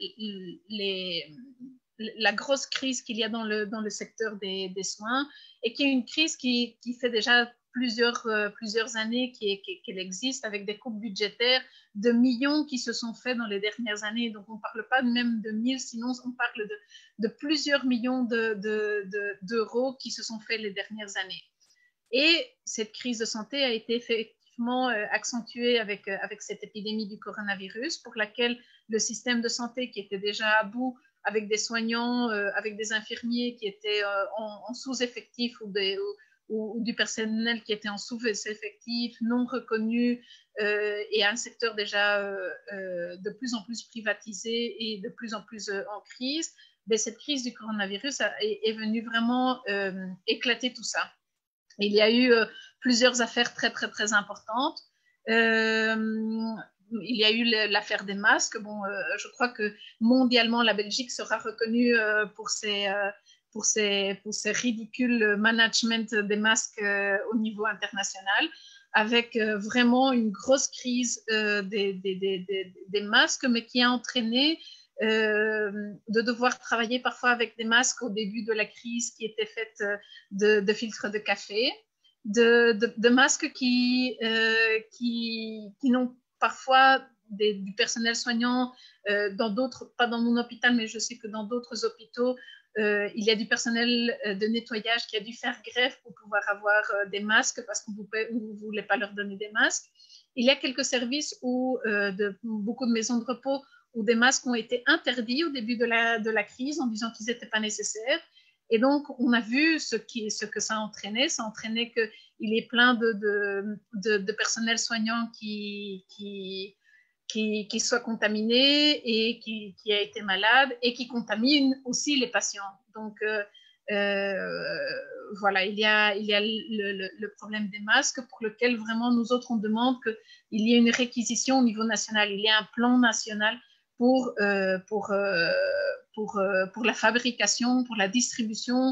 [SPEAKER 6] les, la grosse crise qu'il y a dans le, dans le secteur des, des soins, et qui est une crise qui, qui fait déjà plusieurs, euh, plusieurs années qu'elle existe, avec des coupes budgétaires de millions qui se sont faits dans les dernières années. Donc, on ne parle pas même de mille, sinon on parle de, de plusieurs millions de, de, de, d'euros qui se sont faits les dernières années. Et cette crise de santé a été effectivement euh, accentuée avec, euh, avec cette épidémie du coronavirus, pour laquelle le système de santé, qui était déjà à bout, avec des soignants, euh, avec des infirmiers qui étaient euh, en, en sous-effectif, ou, des, ou, ou du personnel qui était en sous-effectif, non reconnu, euh, et un secteur déjà euh, euh, de plus en plus privatisé et de plus en plus euh, en crise, ben, cette crise du coronavirus a, est, est venue vraiment euh, éclater tout ça. Il y a eu euh, plusieurs affaires très, très, très importantes. Euh, il y a eu l'affaire des masques. Bon, euh, je crois que mondialement, la Belgique sera reconnue euh, pour, ses, euh, pour, ses, pour ses ridicules management des masques euh, au niveau international, avec euh, vraiment une grosse crise euh, des, des, des, des masques, mais qui a entraîné Euh, de devoir travailler parfois avec des masques au début de la crise qui étaient faits de, de filtres de café, de, de, de masques qui, euh, qui, qui n'ont parfois des, du personnel soignant euh, dans d'autres, pas dans mon hôpital, mais je sais que dans d'autres hôpitaux, euh, il y a du personnel de nettoyage qui a dû faire grève pour pouvoir avoir euh, des masques, parce qu'on ne voulait pas leur donner des masques. Il y a quelques services où euh, de, beaucoup de maisons de repos où des masques ont été interdits au début de la, de la crise en disant qu'ils n'étaient pas nécessaires. Et donc, on a vu ce, qui, ce que ça a entraîné. Ça a entraîné qu'il y ait plein de, de, de, de personnel soignant qui, qui, qui, qui soit contaminé et qui, qui a été malade, et qui contamine aussi les patients. Donc, euh, euh, voilà, il y a, il y a le, le, le problème des masques, pour lequel vraiment nous autres, on demande qu'il y ait une réquisition au niveau national. Il y a un plan national pour, euh, pour, euh, pour, euh, pour la fabrication, pour la distribution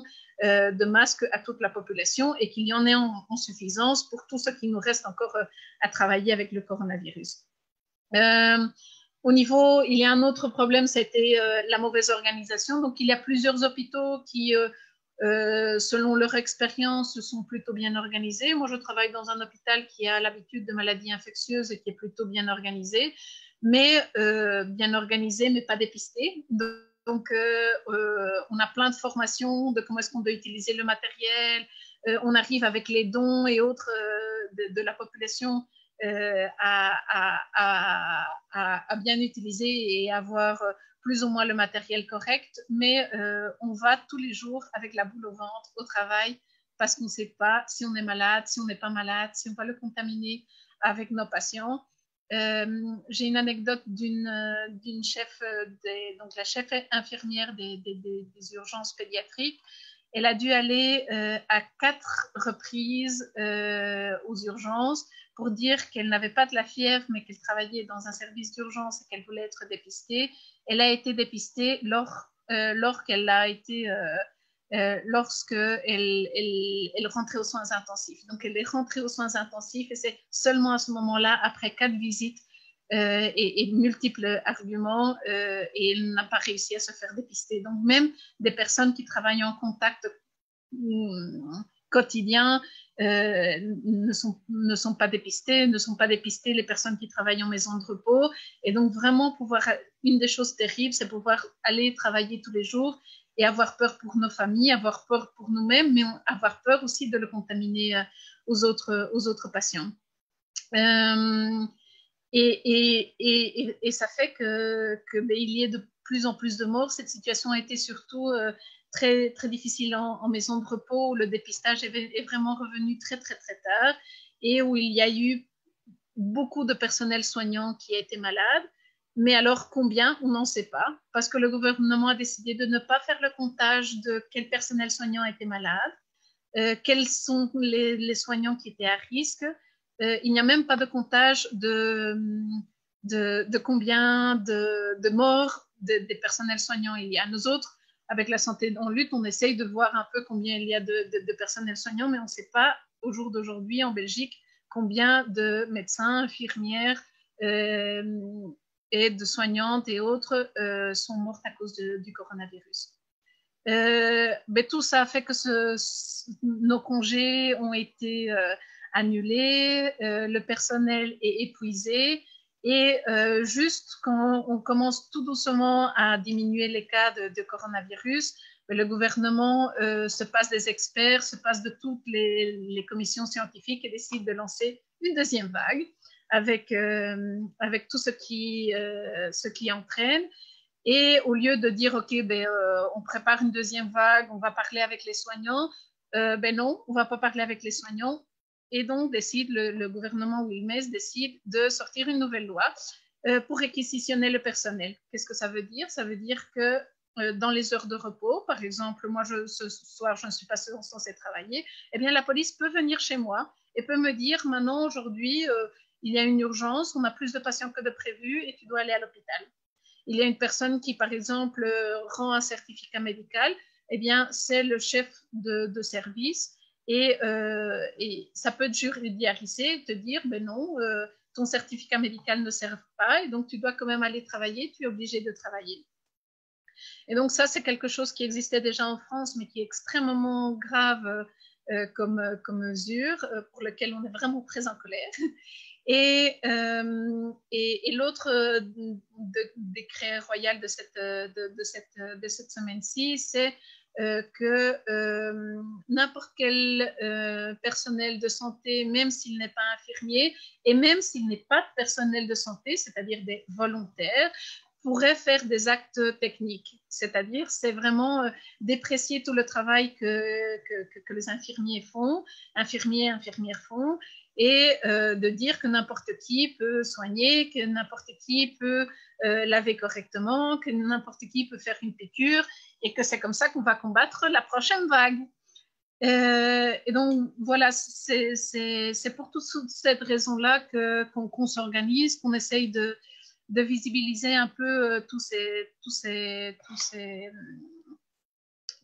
[SPEAKER 6] euh, de masques à toute la population et qu'il y en ait en, en suffisance pour tout ce qui nous reste encore euh, à travailler avec le coronavirus. Euh, au niveau, il y a un autre problème, c'était euh, la mauvaise organisation. Donc, il y a plusieurs hôpitaux qui, euh, euh, selon leur expérience, sont plutôt bien organisés. Moi, je travaille dans un hôpital qui a l'habitude de maladies infectieuses et qui est plutôt bien organisé, mais euh, bien organisé, mais pas dépisté. Donc, euh, euh, on a plein de formations de comment est-ce qu'on doit utiliser le matériel. Euh, on arrive avec les dons et autres euh, de, de la population euh, à, à, à, à bien utiliser et avoir plus ou moins le matériel correct. Mais euh, on va tous les jours avec la boule au ventre au travail parce qu'on ne sait pas si on est malade, si on n'est pas malade, si on va le contaminer avec nos patients. Euh, j'ai une anecdote d'une euh, d'une chef, euh, des, donc la chef infirmière des, des, des, des urgences pédiatriques. Elle a dû aller euh, à quatre reprises euh, aux urgences pour dire qu'elle n'avait pas de la fièvre, mais qu'elle travaillait dans un service d'urgence et qu'elle voulait être dépistée. Elle a été dépistée lors, euh, lors qu'elle a été euh, Euh, lorsque elle, elle, elle rentrait aux soins intensifs. Donc, elle est rentrée aux soins intensifs et c'est seulement à ce moment-là, après quatre visites euh, et, et multiples arguments, euh, et elle n'a pas réussi à se faire dépister. Donc, même des personnes qui travaillent en contact euh, quotidien euh, ne, sont, ne sont pas dépistées, ne sont pas dépistées les personnes qui travaillent en maison de repos. Et donc, vraiment, pouvoir, une des choses terribles, c'est pouvoir aller travailler tous les jours et avoir peur pour nos familles, avoir peur pour nous-mêmes, mais avoir peur aussi de le contaminer aux autres, aux autres patients. Euh, et, et, et, et ça fait que, que ben, il y ait de plus en plus de morts. Cette situation a été surtout euh, très, très difficile en, en maison de repos, où le dépistage est, est vraiment revenu très, très, très tard et où il y a eu beaucoup de personnel soignant qui a été malade. Mais alors combien, on n'en sait pas, parce que le gouvernement a décidé de ne pas faire le comptage de quel personnel soignant était malade, euh, quels sont les, les soignants qui étaient à risque. Euh, il n'y a même pas de comptage de, de, de combien de, de morts de, des personnels soignants il y a. Nous autres, avec la santé en lutte, on essaye de voir un peu combien il y a de, de, de personnel soignant, mais on ne sait pas au jour d'aujourd'hui en Belgique combien de médecins, infirmières, euh, et de soignantes et autres euh, sont mortes à cause de, du coronavirus. Euh, mais tout ça a fait que ce, ce, nos congés ont été euh, annulés, euh, le personnel est épuisé et euh, juste quand on commence tout doucement à diminuer les cas de, de coronavirus, le gouvernement euh, se passe des experts, se passe de toutes les, les commissions scientifiques et décide de lancer une deuxième vague avec, euh, avec tout ce qui, euh, ce qui entraîne. Et au lieu de dire, OK, ben, euh, on prépare une deuxième vague, on va parler avec les soignants, euh, ben non, on ne va pas parler avec les soignants. Et donc, décide, le, le gouvernement Wilmès décide de sortir une nouvelle loi euh, pour réquisitionner le personnel. Qu'est-ce que ça veut dire? Ça veut dire que euh, dans les heures de repos, par exemple, moi, je, ce soir, je ne suis pas censée travailler, eh bien, la police peut venir chez moi et peut me dire, maintenant, aujourd'hui, euh, il y a une urgence, on a plus de patients que de prévu et tu dois aller à l'hôpital. Il y a une personne qui, par exemple, rend un certificat médical, eh bien, c'est le chef de, de service et, euh, et ça peut te judiciariser, te dire, ben non, euh, ton certificat médical ne sert pas et donc tu dois quand même aller travailler, tu es obligé de travailler. Et donc ça, c'est quelque chose qui existait déjà en France, mais qui est extrêmement grave euh, comme, comme mesure, euh, pour lequel on est vraiment très en colère. Et, euh, et, et l'autre de, décret royal de cette, de, de cette, de cette semaine-ci, c'est euh, que euh, n'importe quel euh, personnel de santé, même s'il n'est pas infirmier, et même s'il n'est pas de personnel de santé, c'est-à-dire des volontaires, pourrait faire des actes techniques. C'est-à-dire, c'est vraiment euh, déprécier tout le travail que, que, que, que les infirmiers font, infirmiers, infirmières font, et euh, de dire que n'importe qui peut soigner, que n'importe qui peut euh, laver correctement, que n'importe qui peut faire une piqûre, et que c'est comme ça qu'on va combattre la prochaine vague. Euh, et donc, voilà, c'est pour toute cette raison-là que, qu'on qu'on s'organise, qu'on essaye de, de visibiliser un peu euh, tous ces, tous ces, tous ces,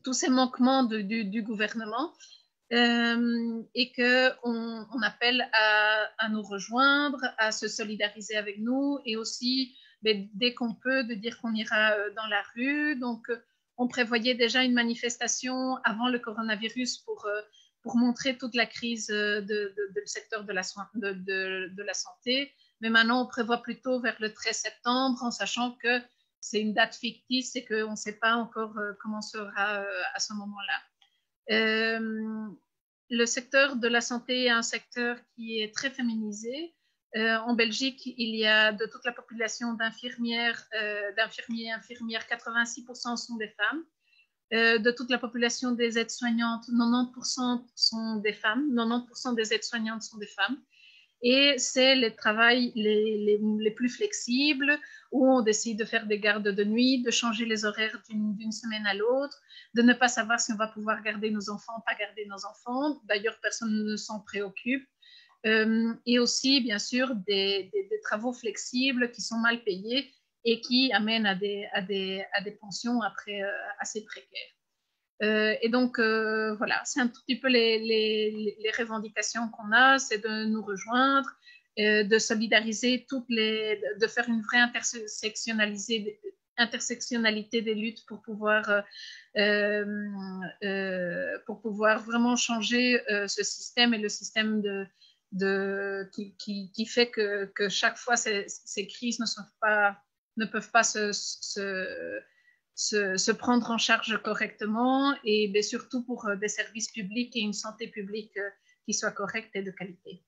[SPEAKER 6] tous ces manquements de, du, du gouvernement euh, et qu'on on appelle à, à nous rejoindre, à se solidariser avec nous et aussi, ben, dès qu'on peut, de dire qu'on ira dans la rue. Donc, on prévoyait déjà une manifestation avant le coronavirus pour, pour montrer toute la crise de, de, de le secteur de la, de, de, de la santé. Mais maintenant, on prévoit plutôt vers le treize septembre, en sachant que c'est une date fictive et qu'on ne sait pas encore comment sera à ce moment-là. Euh, le secteur de la santé est un secteur qui est très féminisé. Euh, en Belgique, il y a de toute la population d'infirmières, euh, d'infirmiers et infirmières, quatre-vingt-six pour cent sont des femmes. Euh, de toute la population des aides-soignantes, quatre-vingt-dix pour cent sont des femmes. quatre-vingt-dix pour cent des aides-soignantes sont des femmes. Et c'est les travails les, les, les plus flexibles où on décide de faire des gardes de nuit, de changer les horaires d'une, d'une semaine à l'autre, de ne pas savoir si on va pouvoir garder nos enfants, pas garder nos enfants. D'ailleurs, personne ne s'en préoccupe. Euh, et aussi, bien sûr, des, des, des travaux flexibles qui sont mal payés et qui amènent à des, à des, à des pensions après euh, assez précaires. Euh, et donc, euh, voilà, c'est un tout petit peu les, les, les revendications qu'on a, c'est de nous rejoindre, euh, de solidariser toutes les, de faire une vraie intersectionnalité, intersectionnalité des luttes pour pouvoir, euh, euh, pour pouvoir vraiment changer euh, ce système et le système de, de, qui, qui, qui fait que, que chaque fois ces, ces crises ne, sont pas, ne peuvent pas se... se Se, se prendre en charge correctement et bien, surtout pour des services publics et une santé publique qui soit correcte et de qualité.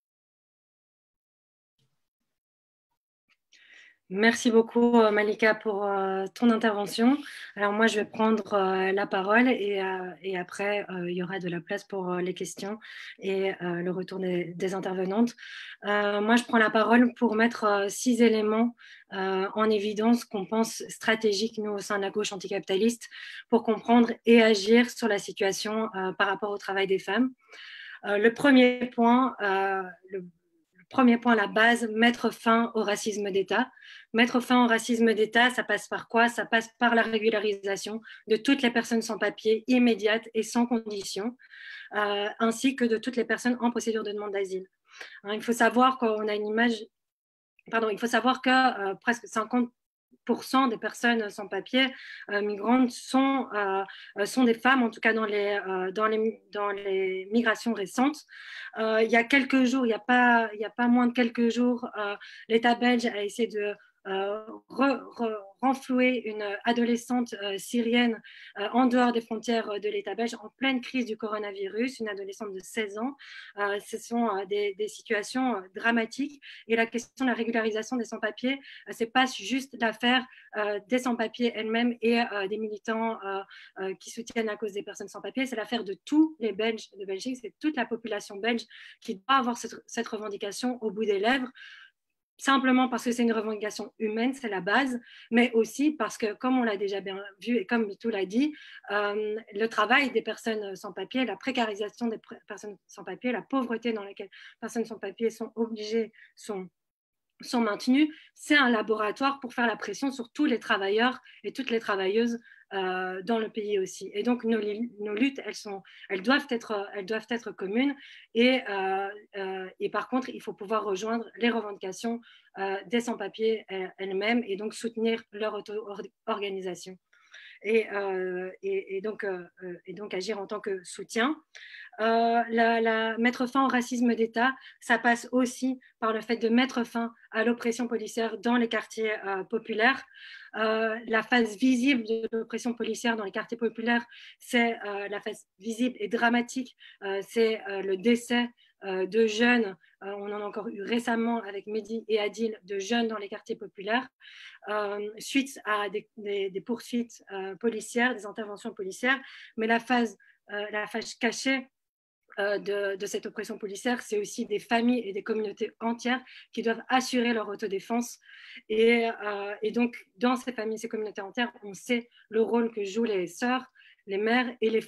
[SPEAKER 1] Merci beaucoup Malika pour euh, ton intervention. Alors moi je vais prendre euh, la parole et, euh, et après euh, il y aura de la place pour euh, les questions et euh, le retour des, des intervenantes. Euh, moi je prends la parole pour mettre euh, six éléments euh, en évidence qu'on pense stratégiques nous au sein de la gauche anticapitaliste pour comprendre et agir sur la situation euh, par rapport au travail des femmes. Euh, le premier point, euh, le Premier point, la base, mettre fin au racisme d'État. Mettre fin au racisme d'État, ça passe par quoi? Ça passe par la régularisation de toutes les personnes sans papier, immédiate et sans condition, euh, ainsi que de toutes les personnes en procédure de demande d'asile. Hein, il faut savoir qu'on a une image, pardon, il faut savoir que euh, presque cinquante pour cent des personnes sans papier euh, migrantes sont, euh, sont des femmes, en tout cas dans les, euh, dans les, dans les migrations récentes. Euh, il y a quelques jours, il n'y a, pas, il y a pas moins de quelques jours, euh, l'État belge a essayé de euh, re, re, renflouer une adolescente euh, syrienne euh, en dehors des frontières de l'État belge en pleine crise du coronavirus, une adolescente de seize ans. Euh, ce sont euh, des, des situations euh, dramatiques et la question de la régularisation des sans-papiers, euh, ce n'est pas juste l'affaire euh, des sans-papiers elles-mêmes et euh, des militants euh, euh, qui soutiennent la cause des personnes sans-papiers, c'est l'affaire de tous les Belges de Belgique, c'est toute la population belge qui doit avoir cette, cette revendication au bout des lèvres, simplement parce que c'est une revendication humaine, c'est la base, mais aussi parce que, comme on l'a déjà bien vu et comme Mitou l'a dit, euh, le travail des personnes sans papier, la précarisation des personnes sans papier, la pauvreté dans laquelle les personnes sans papier sont obligées, sont sont maintenus, c'est un laboratoire pour faire la pression sur tous les travailleurs et toutes les travailleuses euh, dans le pays aussi. Et donc, nos, nos luttes, elles, sont, elles, doivent être, elles doivent être communes. Et, euh, euh, et par contre, il faut pouvoir rejoindre les revendications euh, des sans-papiers elles-mêmes et donc soutenir leur auto-organisation. Et, euh, et, et, donc, euh, et donc agir en tant que soutien. Euh, la, la, mettre fin au racisme d'État, ça passe aussi par le fait de mettre fin à l'oppression policière dans les quartiers euh, populaires. Euh, la phase visible de l'oppression policière dans les quartiers populaires, c'est euh, la phase visible et dramatique, euh, c'est euh, le décès euh, de jeunes, euh, on en a encore eu récemment avec Mehdi et Adil, de jeunes dans les quartiers populaires, euh, suite à des, des, des poursuites euh, policières, des interventions policières, mais la phase, euh, la phase cachée euh, de, de cette oppression policière, c'est aussi des familles et des communautés entières qui doivent assurer leur autodéfense. Et, euh, et donc, dans ces familles, ces communautés entières, on sait le rôle que jouent les sœurs, les mères et les femmes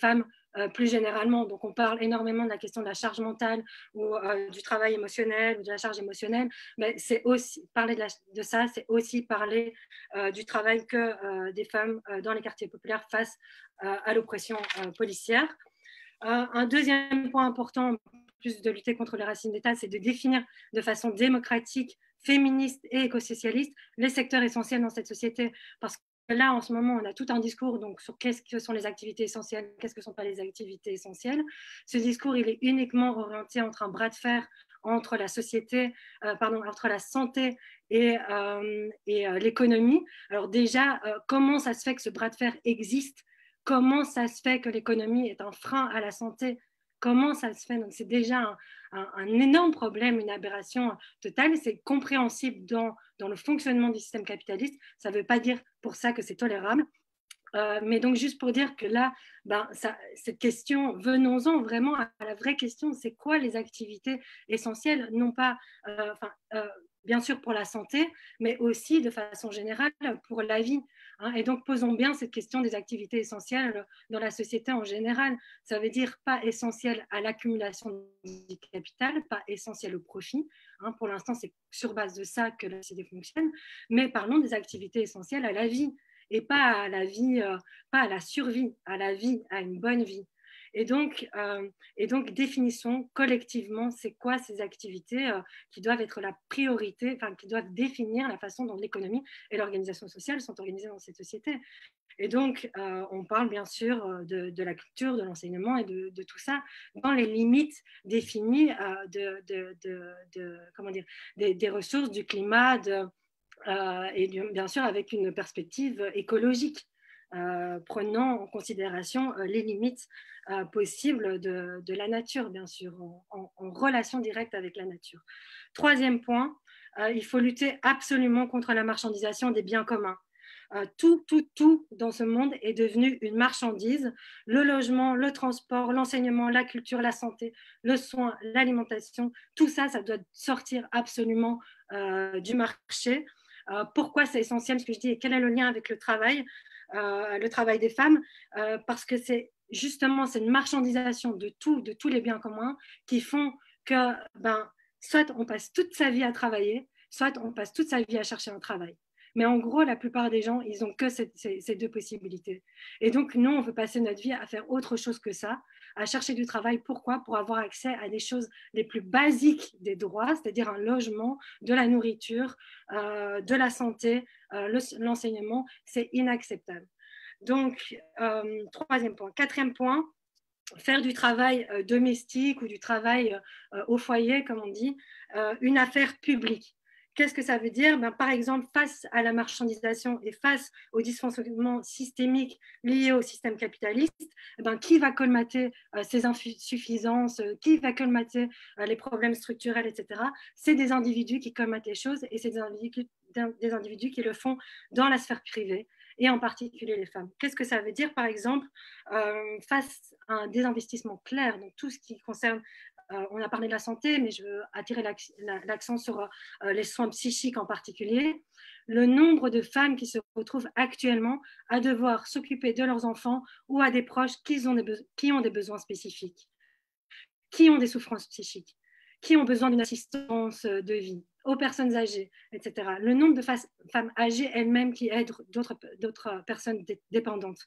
[SPEAKER 1] euh, plus généralement. Donc, on parle énormément de la question de la charge mentale ou euh, du travail émotionnel ou de la charge émotionnelle, mais c'est aussi, parler de, la, de ça, c'est aussi parler euh, du travail que euh, des femmes euh, dans les quartiers populaires face euh, à l'oppression euh, policière. Euh, un deuxième point important, plus de lutter contre les racines d'État, c'est de définir de façon démocratique, féministe et écosocialiste les secteurs essentiels dans cette société. Parce que là, en ce moment, on a tout un discours donc, sur qu'est-ce que sont les activités essentielles, qu'est-ce que ne sont pas les activités essentielles. Ce discours, il est uniquement orienté entre un bras de fer entre la société, euh, pardon, entre la santé et, euh, et euh, l'économie. Alors déjà, euh, comment ça se fait que ce bras de fer existe? Comment ça se fait que l'économie est un frein à la santé? Comment ça se fait? Donc, c'est déjà un, un, un énorme problème, une aberration totale. C'est compréhensible dans, dans le fonctionnement du système capitaliste. Ça ne veut pas dire pour ça que c'est tolérable. Euh, mais donc, juste pour dire que là, ben, ça, cette question, venons-en vraiment à la vraie question, c'est quoi les activités essentielles? Non pas, euh, enfin, euh, bien sûr pour la santé, mais aussi de façon générale pour la vie. Hein. Et donc, posons bien cette question des activités essentielles dans la société en général. Ça veut dire pas essentiel à l'accumulation du capital, pas essentiel au profit. Hein. Pour l'instant, c'est sur base de ça que la société fonctionne, mais parlons des activités essentielles à la vie et pas à la vie, euh, pas à la survie, à la vie, à une bonne vie. Et donc, euh, et donc définissons collectivement c'est quoi ces activités euh, qui doivent être la priorité, enfin qui doivent définir la façon dont l'économie et l'organisation sociale sont organisées dans cette société. Et donc, euh, on parle bien sûr de, de la culture, de l'enseignement et de, de, tout ça dans les limites définies euh, de, de, de, de, comment dire, des, des ressources, du climat, de, euh, et bien sûr avec une perspective écologique, euh, prenant en considération euh, les limites euh, possibles de, de la nature, bien sûr, en, en, en relation directe avec la nature. Troisième point, euh, il faut lutter absolument contre la marchandisation des biens communs. Euh, tout, tout, tout dans ce monde est devenu une marchandise. Le logement, le transport, l'enseignement, la culture, la santé, le soin, l'alimentation, tout ça, ça doit sortir absolument euh, du marché. Euh, pourquoi c'est essentiel ce que je dis et quel est le lien avec le travail, euh, le travail des femmes, euh, parce que c'est justement c'est une marchandisation de tout, de tous les biens communs qui font que ben, soit on passe toute sa vie à travailler, soit on passe toute sa vie à chercher un travail. Mais en gros, la plupart des gens, ils n'ont que cette, ces, ces deux possibilités. Et donc, nous, on veut passer notre vie à faire autre chose que ça, à chercher du travail. Pourquoi? Pour avoir accès à des choses les plus basiques des droits, c'est-à-dire un logement, de la nourriture, euh, de la santé, euh, le, l'enseignement. C'est inacceptable. Donc, euh, troisième point. Quatrième point, faire du travail euh, domestique ou du travail euh, au foyer, comme on dit, euh, une affaire publique. Qu'est-ce que ça veut dire? Ben, par exemple, face à la marchandisation et face au dysfonctionnement systémique lié au système capitaliste, ben, qui va colmater euh, ces insuffisances, euh, qui va colmater euh, les problèmes structurels, et cetera. C'est des individus qui colmatent les choses et c'est des individus, des individus qui le font dans la sphère privée et en particulier les femmes. Qu'est-ce que ça veut dire, par exemple, euh, face à un désinvestissement clair, donc tout ce qui concerne Euh, on a parlé de la santé, mais je veux attirer l'accent sur euh, les soins psychiques en particulier. Le nombre de femmes qui se retrouvent actuellement à devoir s'occuper de leurs enfants ou à des proches qui ont des, qui ont des besoins spécifiques, qui ont des souffrances psychiques, qui ont besoin d'une assistance de vie, aux personnes âgées, et cetera. Le nombre de femmes âgées elles-mêmes qui aident d'autres personnes dépendantes.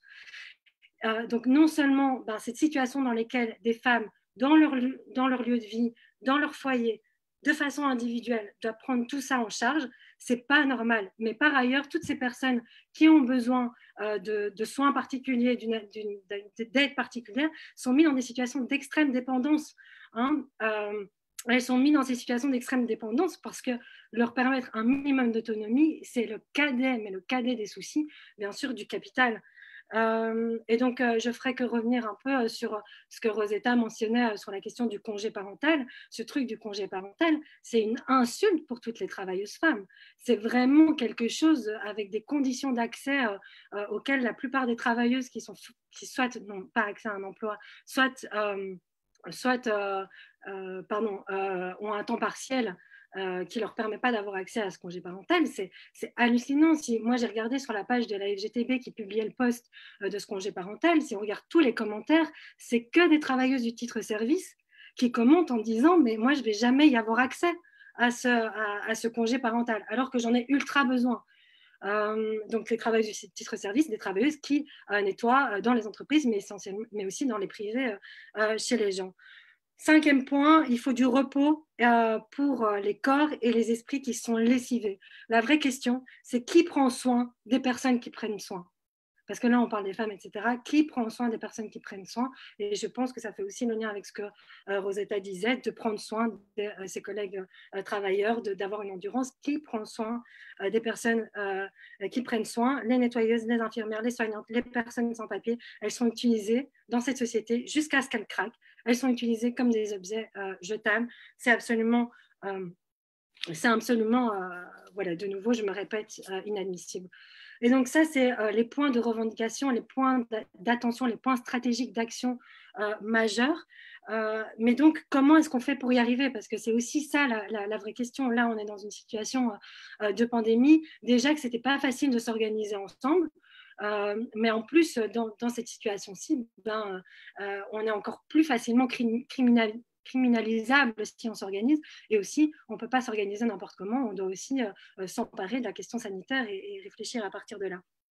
[SPEAKER 1] Euh, donc non seulement ben, cette situation dans laquelle des femmes dans leur, dans leur lieu de vie, dans leur foyer, de façon individuelle, doivent prendre tout ça en charge, c'est pas normal. Mais par ailleurs, toutes ces personnes qui ont besoin euh, de, de soins particuliers, d'une, d'une, d'aide particulière, sont mises dans des situations d'extrême dépendance. Hein. Euh, elles sont mises dans ces situations d'extrême dépendance parce que leur permettre un minimum d'autonomie, c'est le cadet, mais le cadet des soucis, bien sûr, du capital. Euh, et donc, euh, je ferai que revenir un peu sur ce que Rosetta mentionnait sur la question du congé parental. Ce truc du congé parental, c'est une insulte pour toutes les travailleuses femmes. C'est vraiment quelque chose avec des conditions d'accès euh, euh, auxquelles la plupart des travailleuses qui, sont, qui soit n'ont pas accès à un emploi, soit, euh, soit euh, euh, pardon, euh, ont un temps partiel, euh, qui ne leur permet pas d'avoir accès à ce congé parental. C'est hallucinant. Si, moi, j'ai regardé sur la page de la F G T B qui publiait le post euh, de ce congé parental. Si on regarde tous les commentaires, c'est que des travailleuses du titre service qui commentent en disant « mais moi, je ne vais jamais y avoir accès à ce, à, à ce congé parental, alors que j'en ai ultra besoin ». Euh, donc les travailleuses du titre service, des travailleuses qui euh, nettoient dans les entreprises, mais, essentiellement, mais aussi dans les privés, euh, chez les gens. Cinquième point, il faut du repos euh, pour les corps et les esprits qui sont lessivés. La vraie question, c'est qui prend soin des personnes qui prennent soin? Parce que là, on parle des femmes, et cetera. Qui prend soin des personnes qui prennent soin? Et je pense que ça fait aussi le lien avec ce que euh, Rosetta disait, de prendre soin de euh, ses collègues euh, travailleurs, d'avoir une endurance. Qui prend soin euh, des personnes euh, qui prennent soin? Les nettoyeuses, les infirmières, les soignantes, les personnes sans papier, elles sont utilisées dans cette société jusqu'à ce qu'elles craquent. Elles sont utilisées comme des objets euh, jetables. C'est absolument... Euh, c'est absolument, euh, voilà, de nouveau, je me répète, euh, inadmissible. Et donc ça, c'est euh, les points de revendication, les points d'attention, les points stratégiques d'action euh, majeurs. Euh, mais donc, comment est-ce qu'on fait pour y arriver? Parce que c'est aussi ça la, la, la vraie question. Là, on est dans une situation euh, de pandémie. Déjà que ce n'était pas facile de s'organiser ensemble. Euh, mais en plus, dans, dans cette situation-ci, ben, euh, on est encore plus facilement criminalisé. criminalisable si on s'organise, et aussi on ne peut pas s'organiser n'importe comment, on doit aussi euh, s'emparer de la question sanitaire et, et réfléchir à partir de là.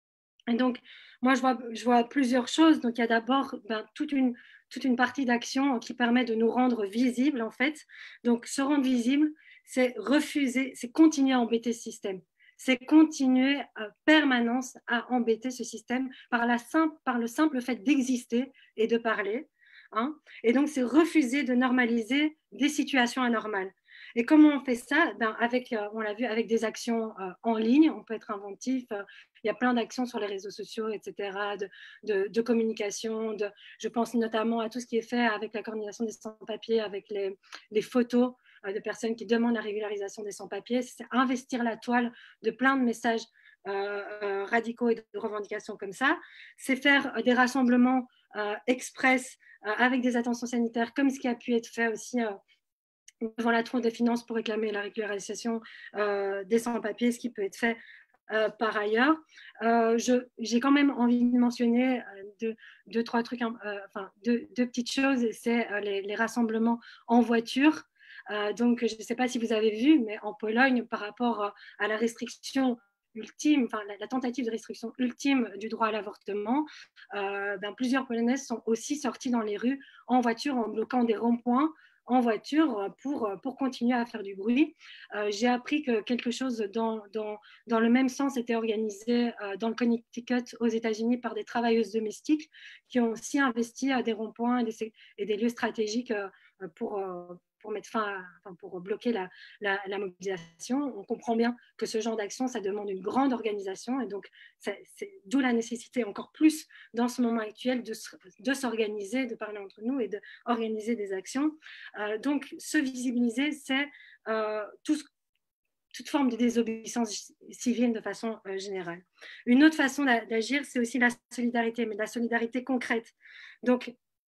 [SPEAKER 1] Et donc moi je vois, je vois plusieurs choses. Donc il y a d'abord ben, toute, une, toute une partie d'action qui permet de nous rendre visibles en fait. Donc se rendre visible, c'est refuser, c'est continuer à embêter ce système, c'est continuer en permanence à embêter ce système par, la simple, par le simple fait d'exister et de parler. Hein, et donc, c'est refuser de normaliser des situations anormales. Et comment on fait ça? Ben, avec, euh, on l'a vu, avec des actions euh, en ligne, on peut être inventif. Euh, il y a plein d'actions sur les réseaux sociaux, et cetera, de, de, de communication. De, je pense notamment à tout ce qui est fait avec la coordination des sans-papiers, avec les, les photos euh, de personnes qui demandent la régularisation des sans-papiers. C'est investir la toile de plein de messages euh, euh, radicaux et de revendications comme ça. C'est faire euh, des rassemblements euh, express avec des attentions sanitaires, comme ce qui a pu être fait aussi euh, devant la Cour des finances pour réclamer la régularisation euh, des sans-papiers, ce qui peut être fait euh, par ailleurs. Euh, J'ai quand même envie de mentionner euh, deux, deux, trois trucs, euh, enfin deux, deux petites choses, c'est euh, les, les rassemblements en voiture. Euh, donc, je ne sais pas si vous avez vu, mais en Pologne, par rapport à la restriction ultime, enfin la, la tentative de restriction ultime du droit à l'avortement, euh, ben, plusieurs Polonaises sont aussi sorties dans les rues en voiture, en bloquant des ronds-points en voiture pour, pour continuer à faire du bruit. Euh, J'ai appris que quelque chose dans, dans, dans le même sens était organisé euh, dans le Connecticut aux États-Unis par des travailleuses domestiques qui ont aussi investi à des ronds-points et des, et des lieux stratégiques euh, pour, euh, pour mettre fin à, enfin, pour bloquer la, la, la mobilisation. On comprend bien que ce genre d'action, ça demande une grande organisation, et donc c'est d'où la nécessité encore plus dans ce moment actuel de, de s'organiser, de parler entre nous et d'organiser des actions. Euh, donc se visibiliser, c'est euh, tout, toute forme de désobéissance civile de façon euh, générale. Une autre façon d'agir, c'est aussi la solidarité, mais la solidarité concrète. Donc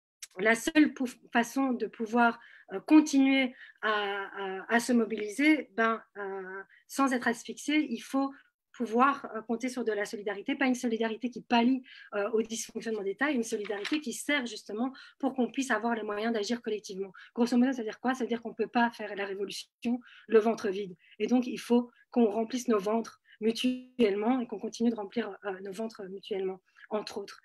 [SPEAKER 1] la seule façon de pouvoir euh, continuer à, à, à se mobiliser, ben, euh, sans être asphyxié, il faut pouvoir euh, compter sur de la solidarité, pas une solidarité qui pallie euh, au dysfonctionnement d'État, une solidarité qui sert justement pour qu'on puisse avoir les moyens d'agir collectivement. Grosso modo, ça veut dire quoi? Ça veut dire qu'on ne peut pas faire la révolution le ventre vide. Et donc, il faut qu'on remplisse nos ventres mutuellement et qu'on continue de remplir euh, nos ventres mutuellement, entre autres.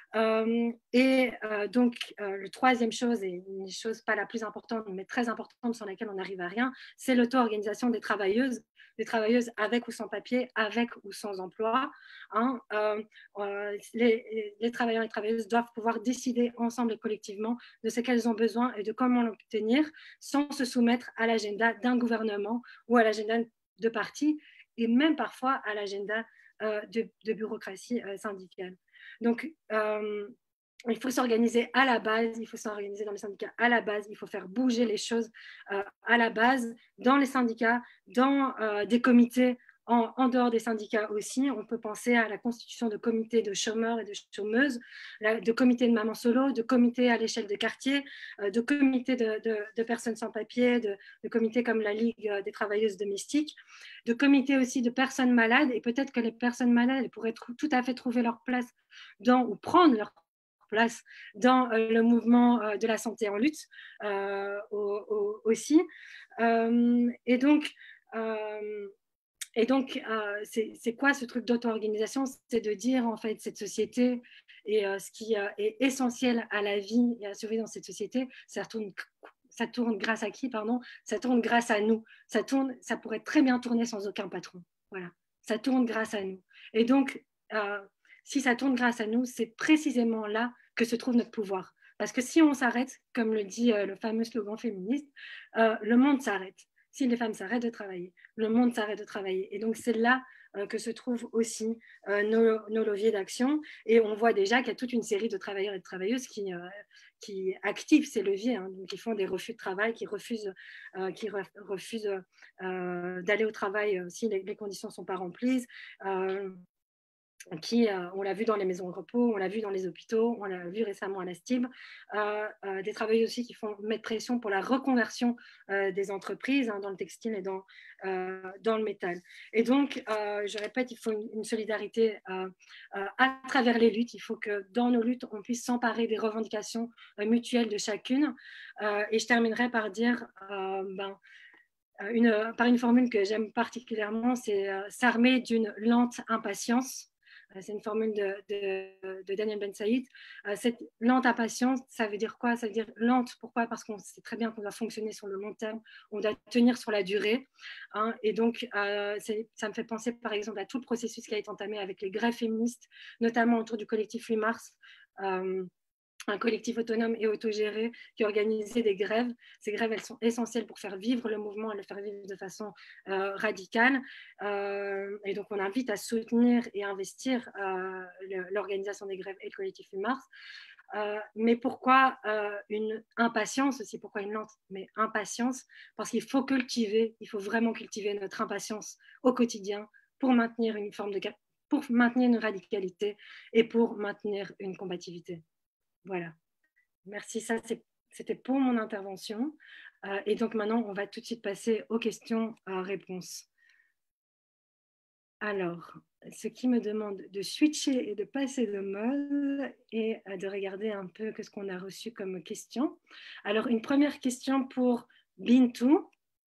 [SPEAKER 1] Euh, et euh, donc, euh, le troisième chose, et une chose pas la plus importante, mais très importante sur laquelle on n'arrive à rien, c'est l'auto-organisation des travailleuses, des travailleuses avec ou sans papier, avec ou sans emploi. Hein. Euh, euh, les, les travailleurs et les travailleuses doivent pouvoir décider ensemble et collectivement de ce qu'elles ont besoin et de comment l'obtenir, sans se soumettre à l'agenda d'un gouvernement ou à l'agenda de partis, et même parfois à l'agenda euh, de, de bureaucratie euh, syndicale. Donc, euh, il faut s'organiser à la base, il faut s'organiser dans les syndicats à la base, il faut faire bouger les choses euh, à la base, dans les syndicats, dans euh, des comités En, en dehors des syndicats aussi, on peut penser à la constitution de comités de chômeurs et de chômeuses, de comités de mamans solo, de comités à l'échelle de quartier, de comités de, de, de personnes sans papier, de, de comités comme la Ligue des travailleuses domestiques, de comités aussi de personnes malades, et peut-être que les personnes malades pourraient tout à fait trouver leur place dans, ou prendre leur place dans le mouvement de la santé en lutte euh, au, au, aussi. Euh, et donc, euh, Et donc, euh, c'est quoi ce truc d'auto-organisation? C'est de dire, en fait, cette société et euh, ce qui euh, est essentiel à la vie et à la survie dans cette société, ça tourne, ça tourne grâce à qui, pardon? Ça tourne grâce à nous. Ça, tourne, ça pourrait très bien tourner sans aucun patron. Voilà. Ça tourne grâce à nous. Et donc, euh, si ça tourne grâce à nous, c'est précisément là que se trouve notre pouvoir. Parce que si on s'arrête, comme le dit euh, le fameux slogan féministe, euh, le monde s'arrête. Si les femmes s'arrêtent de travailler, le monde s'arrête de travailler. Et donc, c'est là euh, que se trouvent aussi euh, nos, nos leviers d'action. Et on voit déjà qu'il y a toute une série de travailleurs et de travailleuses qui, euh, qui activent ces leviers, hein, donc qui font des refus de travail, qui refusent, euh, qui re refusent euh, d'aller au travail euh, si les, les conditions ne sont pas remplies. Euh, qui, euh, on l'a vu dans les maisons de repos, on l'a vu dans les hôpitaux, on l'a vu récemment à la S T I B, euh, euh, des travailleurs aussi qui font mettre pression pour la reconversion euh, des entreprises hein, dans le textile et dans, euh, dans le métal. Et donc, euh, je répète, il faut une, une solidarité euh, euh, à travers les luttes. Il faut que dans nos luttes, on puisse s'emparer des revendications euh, mutuelles de chacune. Euh, et je terminerai par dire... Euh, ben, une, par une formule que j'aime particulièrement, c'est euh, s'armer d'une lente impatience. C'est une formule de, de, de Daniel Ben Saïd. Euh, cette lente impatience, ça veut dire quoi? Ça veut dire lente. Pourquoi? Parce qu'on sait très bien qu'on doit fonctionner sur le long terme, on doit tenir sur la durée. Hein, et donc, euh, ça me fait penser par exemple à tout le processus qui a été entamé avec les grèves féministes, notamment autour du collectif huit mars. Euh, un collectif autonome et autogéré qui organisait des grèves. Ces grèves, elles sont essentielles pour faire vivre le mouvement et le faire vivre de façon euh, radicale. Euh, et donc, on invite à soutenir et investir euh, l'organisation des grèves et le collectif huit mars. Euh, mais pourquoi euh, une impatience aussi? Pourquoi une lente? Mais impatience, parce qu'il faut cultiver, il faut vraiment cultiver notre impatience au quotidien pour maintenir une forme de, pour maintenir une radicalité et pour maintenir une combativité. Voilà, merci, ça c'était pour mon intervention. Euh, et donc maintenant, on va tout de suite passer aux questions-réponses. Alors, ce qui me demande de switcher et de passer de mode et de regarder un peu ce qu'on a reçu comme question. Alors, une première question pour Bintou.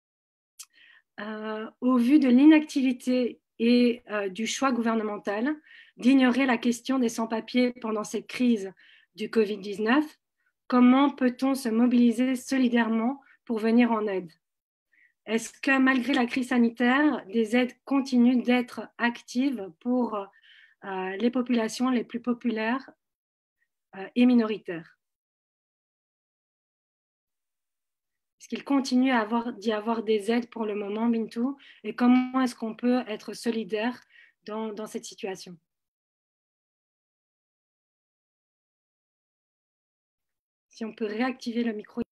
[SPEAKER 1] Euh, au vu de l'inactivité et euh, du choix gouvernemental d'ignorer la question des sans-papiers pendant cette crise du Covid dix-neuf, comment peut-on se mobiliser solidairement pour venir en aide? Est-ce que malgré la crise sanitaire, des aides continuent d'être actives pour euh, les populations les plus populaires euh, et minoritaires? Est-ce qu'il continue d'y avoir, avoir des aides pour le moment, Bintou? Et comment est-ce qu'on peut être solidaire dans, dans cette situation? Si on peut réactiver le micro.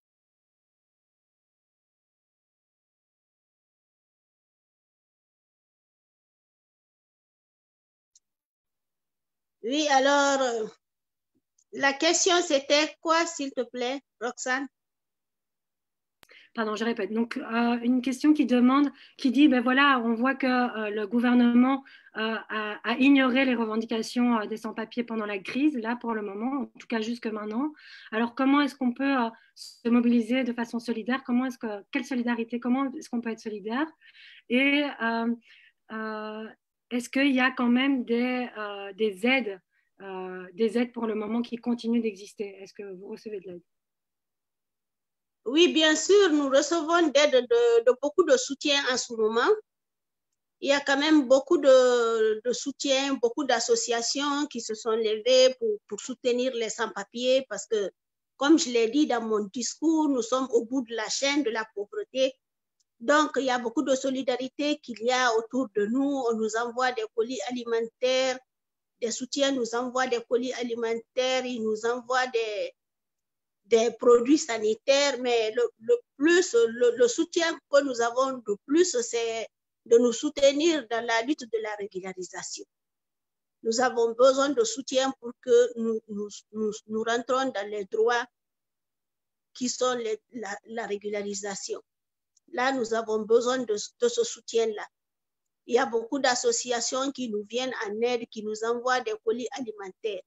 [SPEAKER 2] Oui, alors, euh, la question c'était quoi, s'il te plaît, Roxane?
[SPEAKER 1] Pardon, je répète. Donc, euh, une question qui demande, qui dit, ben voilà, on voit que euh, le gouvernement euh, a, a ignoré les revendications euh, des sans-papiers pendant la crise, là, pour le moment, en tout cas jusque maintenant. Alors, comment est-ce qu'on peut euh, se mobiliser de façon solidaire? Comment est-ce que, quelle solidarité? Comment est-ce qu'on peut être solidaire? Et euh, euh, est-ce qu'il y a quand même des, euh, des aides, euh, des aides pour le moment qui continuent d'exister? Est-ce que vous recevez de l'aide?
[SPEAKER 2] Oui, bien sûr, nous recevons d'aide de, de beaucoup de soutien en ce moment. Il y a quand même beaucoup de, de soutien, beaucoup d'associations qui se sont levées pour, pour soutenir les sans-papiers parce que, comme je l'ai dit dans mon discours, nous sommes au bout de la chaîne de la pauvreté. Donc, il y a beaucoup de solidarité qu'il y a autour de nous. On nous envoie des colis alimentaires, des soutiens nous envoient des colis alimentaires, ils nous envoient des... des produits sanitaires, mais le, le plus, le, le soutien que nous avons de plus, c'est de nous soutenir dans la lutte de la régularisation. Nous avons besoin de soutien pour que nous, nous, nous, nous rentrons dans les droits qui sont les, la, la régularisation. Là, nous avons besoin de, de ce soutien-là. Il y a beaucoup d'associations qui nous viennent en aide, qui nous envoient des colis alimentaires.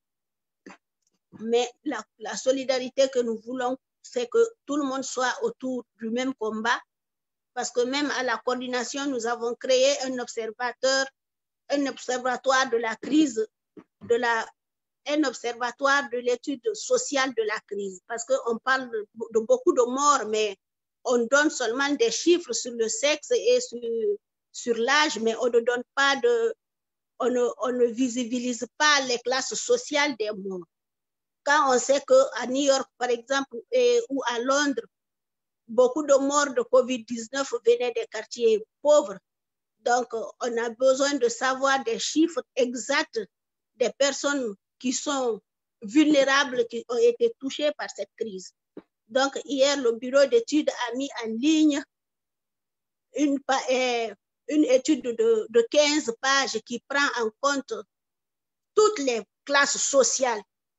[SPEAKER 2] Mais la, la solidarité que nous voulons, c'est que tout le monde soit autour du même combat. Parce que même à la coordination, nous avons créé un observateur, un observatoire de la crise, de la, un observatoire de l'étude sociale de la crise. Parce qu'on parle de, de beaucoup de morts, mais on donne seulement des chiffres sur le sexe et sur, sur l'âge, mais on ne donne pas de, on ne, on ne visibilise pas les classes sociales des morts. Quand on sait qu'à New York, par exemple, et, ou à Londres, beaucoup de morts de COVID dix-neuf venaient des quartiers pauvres. Donc, on a besoin de savoir des chiffres exacts des personnes qui sont vulnérables, qui ont été touchées par cette crise. Donc, hier, le bureau d'études a mis en ligne une, une étude de, de quinze pages qui prend en compte toutes les classes sociales.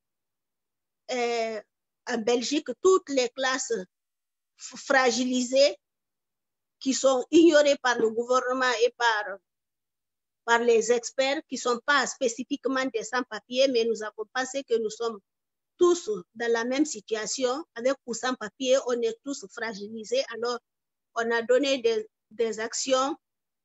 [SPEAKER 2] Euh, en Belgique, toutes les classes fragilisées qui sont ignorées par le gouvernement et par, par les experts, qui ne sont pas spécifiquement des sans-papiers, mais nous avons pensé que nous sommes tous dans la même situation. Avec ou sans papier, on est tous fragilisés. Alors, on a donné des, des actions,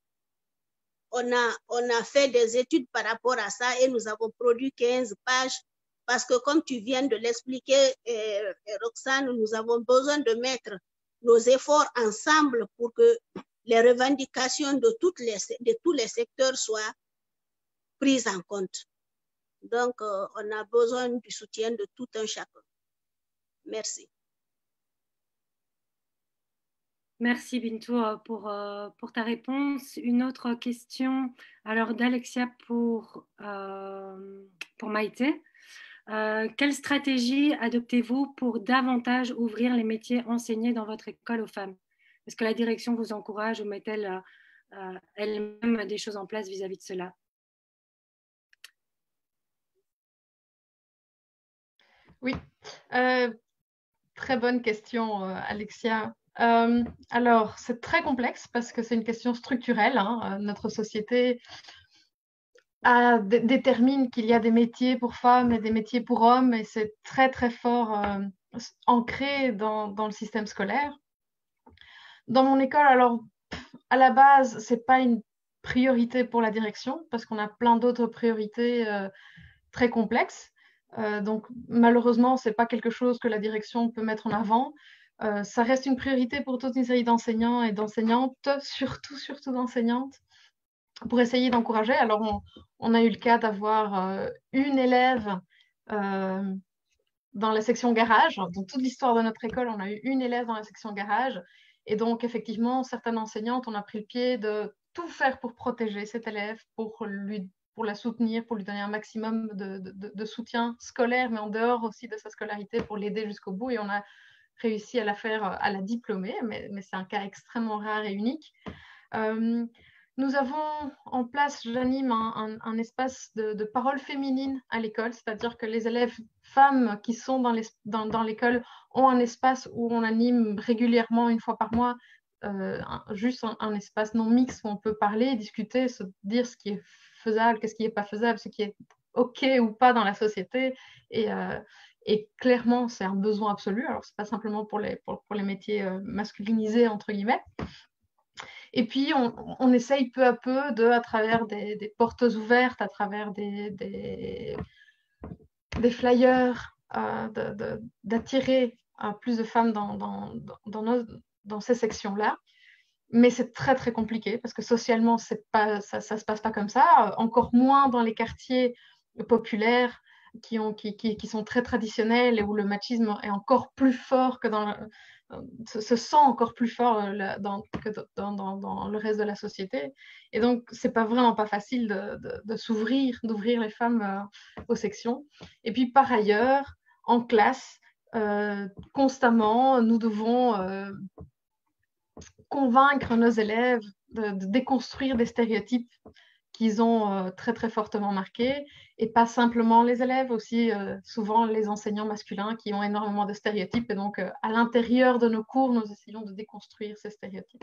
[SPEAKER 2] on a, on a fait des études par rapport à ça et nous avons produit quinze pages. Parce que comme tu viens de l'expliquer, euh, Roxane, nous avons besoin de mettre nos efforts ensemble pour que les revendications de, toutes les, de tous les secteurs soient prises en compte. Donc, euh, on a besoin du soutien de tout un chacun. Merci.
[SPEAKER 1] Merci Bintou pour, pour ta réponse. Une autre question, alors d'Alexia pour, euh, pour Maïté. Euh, quelle stratégie adoptez-vous pour davantage ouvrir les métiers enseignés dans votre école aux femmes? Est-ce que la direction vous encourage ou met-elle euh, elle-même des choses en place vis-à-vis de cela?
[SPEAKER 3] Oui, euh, très bonne question, euh, Alexia. Euh, alors, c'est très complexe parce que c'est une question structurelle. Hein. Notre société a, d- détermine qu'il y a des métiers pour femmes et des métiers pour hommes, et c'est très, très fort euh, ancré dans, dans le système scolaire. Dans mon école, alors, à la base, ce n'est pas une priorité pour la direction parce qu'on a plein d'autres priorités euh, très complexes. Euh, donc, malheureusement, ce n'est pas quelque chose que la direction peut mettre en avant. Euh, ça reste une priorité pour toute une série d'enseignants et d'enseignantes, surtout, surtout d'enseignantes, pour essayer d'encourager. Alors, on, on a eu le cas d'avoir euh, une élève euh, dans la section garage. Dans toute l'histoire de notre école, on a eu une élève dans la section garage. Et donc, effectivement, certaines enseignantes, on a pris le pied de tout faire pour protéger cette élève, pour lui pour la soutenir, pour lui donner un maximum de, de, de soutien scolaire, mais en dehors aussi de sa scolarité, pour l'aider jusqu'au bout. Et on a réussi à la faire, à la diplômer, mais, mais c'est un cas extrêmement rare et unique. Euh, nous avons en place, j'anime un, un, un espace de, de parole féminine à l'école, c'est-à-dire que les élèves femmes qui sont dans, les, dans, dans l'école ont un espace où on anime régulièrement, une fois par mois, euh, un, juste un, un espace non mixte où on peut parler, discuter, se dire ce qui est faisable, qu'est-ce qui n'est pas faisable, ce qui est OK ou pas dans la société. Et, euh, et clairement, c'est un besoin absolu. Alors, ce n'est pas simplement pour les, pour, pour les métiers euh, masculinisés, entre guillemets. Et puis, on, on essaye peu à peu, de, à travers des, des portes ouvertes, à travers des, des, des flyers, euh, de, de, d'attirer euh, plus de femmes dans, dans, dans, nos, dans ces sections-là. Mais c'est très, très compliqué parce que socialement, c'est pas, ça ne se passe pas comme ça. Encore moins dans les quartiers populaires qui, ont, qui, qui, qui sont très traditionnels et où le machisme est encore plus fort que dans le, se sent encore plus fort dans, que dans, dans, dans le reste de la société. Et donc, c'est pas vraiment pas facile de, de, de s'ouvrir, d'ouvrir les femmes euh, aux sections. Et puis, par ailleurs, en classe, euh, constamment, nous devons... Euh, convaincre nos élèves de, de déconstruire des stéréotypes qu'ils ont euh, très très fortement marqués, et pas simplement les élèves, aussi euh, souvent les enseignants masculins qui ont énormément de stéréotypes, et donc euh, à l'intérieur de nos cours, nous essayons de déconstruire ces stéréotypes.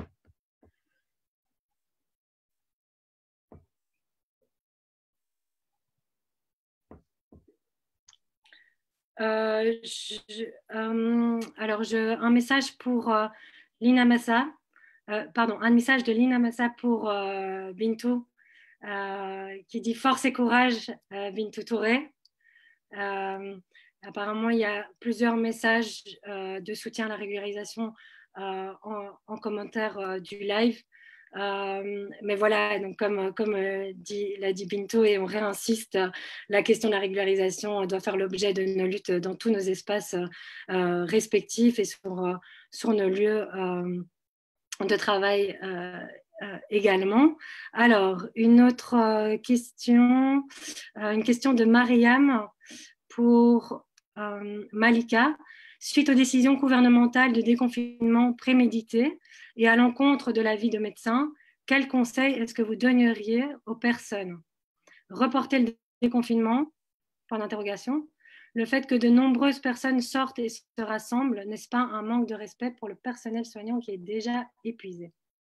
[SPEAKER 1] Euh, je, euh, alors, je, un message pour euh, Lina Massa, euh, pardon, un message de Lina Massa pour euh, Bintou, euh, qui dit force et courage, euh, Bintou Touré. Euh, apparemment, il y a plusieurs messages euh, de soutien à la régularisation euh, en, en commentaire euh, du live. Euh, mais voilà, donc comme, comme euh, dit, l'a dit Bintou, et on réinsiste, la question de la régularisation doit faire l'objet de nos luttes dans tous nos espaces euh, respectifs et sur, euh, sur nos lieux euh, de travail euh, euh, également. Alors, une autre euh, question, euh, une question de Mariam pour euh, Malika. Suite aux décisions gouvernementales de déconfinement prémédité et à l'encontre de l'avis de médecins, quels conseils est-ce que vous donneriez aux personnes? Reporter le déconfinement? Point d'interrogation. Le fait que de nombreuses personnes sortent et se rassemblent, n'est-ce pas un manque de respect pour le personnel soignant qui est déjà épuisé?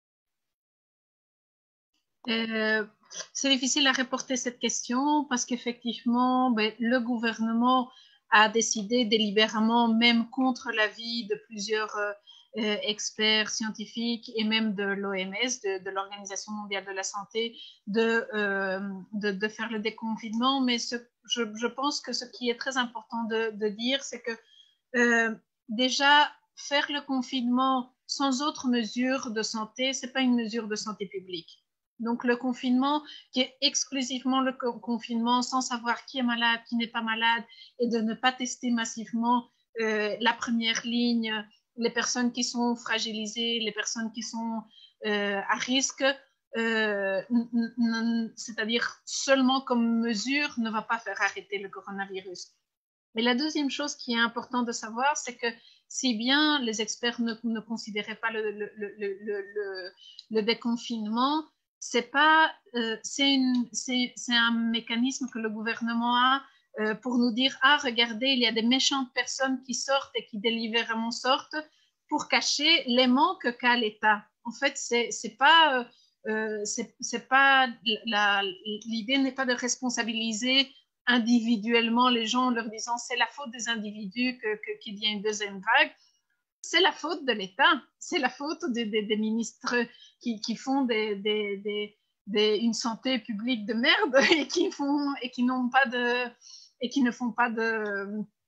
[SPEAKER 6] Euh, c'est difficile à reporter cette question parce qu'effectivement, ben, le gouvernement a décidé délibérément, même contre l'avis de plusieurs euh, euh, experts scientifiques et même de l'O M S, de, de l'Organisation mondiale de la santé, de, euh, de, de faire le déconfinement. Mais ce, je, je pense que ce qui est très important de, de dire, c'est que euh, déjà, faire le confinement sans autre mesure de santé, ce n'est pas une mesure de santé publique. Donc, le confinement, qui est exclusivement le confinement, sans savoir qui est malade, qui n'est pas malade, et de ne pas tester massivement euh, la première ligne, les personnes qui sont fragilisées, les personnes qui sont euh, à risque, euh, c'est-à-dire seulement comme mesure, ne va pas faire arrêter le coronavirus. Mais la deuxième chose qui est importante de savoir, c'est que si bien les experts ne, ne considéraient pas le, le, le, le, le déconfinement, c'est pas, euh, c'est, une, c'est, c'est un mécanisme que le gouvernement a euh, pour nous dire, ah, regardez, il y a des méchantes personnes qui sortent et qui délibérément sortent pour cacher les manques qu'a l'État. En fait, c'est, c'est pas, euh, c'est, c'est pas la, l'idée n'est pas de responsabiliser individuellement les gens en leur disant c'est la faute des individus que, que, qu'il y a une deuxième vague. C'est la faute de l'État, c'est la faute des, des, des ministres qui, qui font des, des, des, des, une santé publique de merde et qui, font, et qui, n'ont pas de, et qui ne font pas de,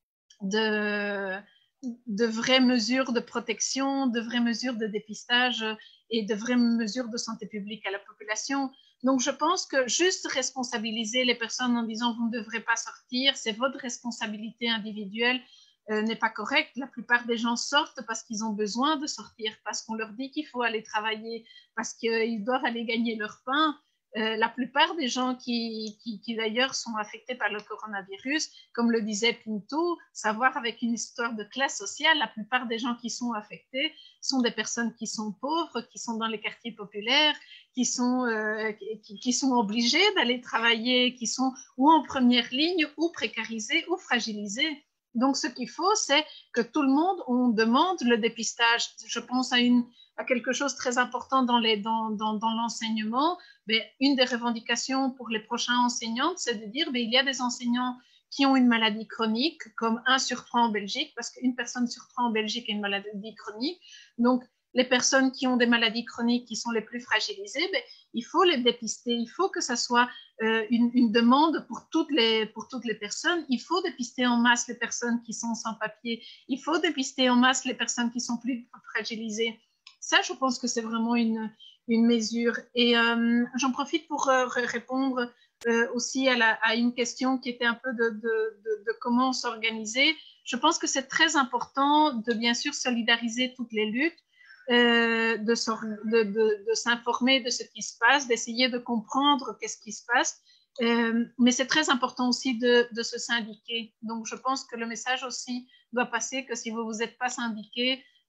[SPEAKER 6] de, de vraies mesures de protection, de vraies mesures de dépistage et de vraies mesures de santé publique à la population. Donc, je pense que juste responsabiliser les personnes en disant vous ne devrez pas sortir, c'est votre responsabilité individuelle, euh, n'est pas correct. La plupart des gens sortent parce qu'ils ont besoin de sortir, parce qu'on leur dit qu'il faut aller travailler, parce qu'ils doivent aller gagner leur pain. Euh, la plupart des gens qui, qui, qui d'ailleurs sont affectés par le coronavirus, comme le disait Pinto, savoir avec une histoire de classe sociale, la plupart des gens qui sont affectés sont des personnes qui sont pauvres, qui sont dans les quartiers populaires, qui sont, euh, qui, qui sont obligés d'aller travailler, qui sont ou en première ligne, ou précarisés, ou fragilisés. Donc, ce qu'il faut, c'est que tout le monde, on demande le dépistage. Je pense à, une, à quelque chose de très important dans, les, dans, dans, dans l'enseignement. Mais une des revendications pour les prochains enseignants, c'est de dire qu'il y a des enseignants qui ont une maladie chronique, comme un sur trois en Belgique, parce qu'une personne sur trois en Belgique a une maladie chronique. Donc, les personnes qui ont des maladies chroniques qui sont les plus fragilisées, ben, il faut les dépister. Il faut que ça soit euh, une, une demande pour toutes, les, pour toutes les personnes. Il faut dépister en masse les personnes qui sont sans papier. Il faut dépister en masse les personnes qui sont plus fragilisées. Ça, je pense que c'est vraiment une, une mesure. Et euh, j'en profite pour euh, répondre euh, aussi à, la, à une question qui était un peu de, de, de, de comment s'organiser. Je pense que c'est très important de bien sûr solidariser toutes les luttes, Euh, de, de, de, de s'informer de ce qui se passe, d'essayer de comprendre qu'est-ce qui se passe. Euh, mais c'est très important aussi de, de se syndiquer. Donc, je pense que le message aussi doit passer que si vous ne vous êtes pas syndiqué,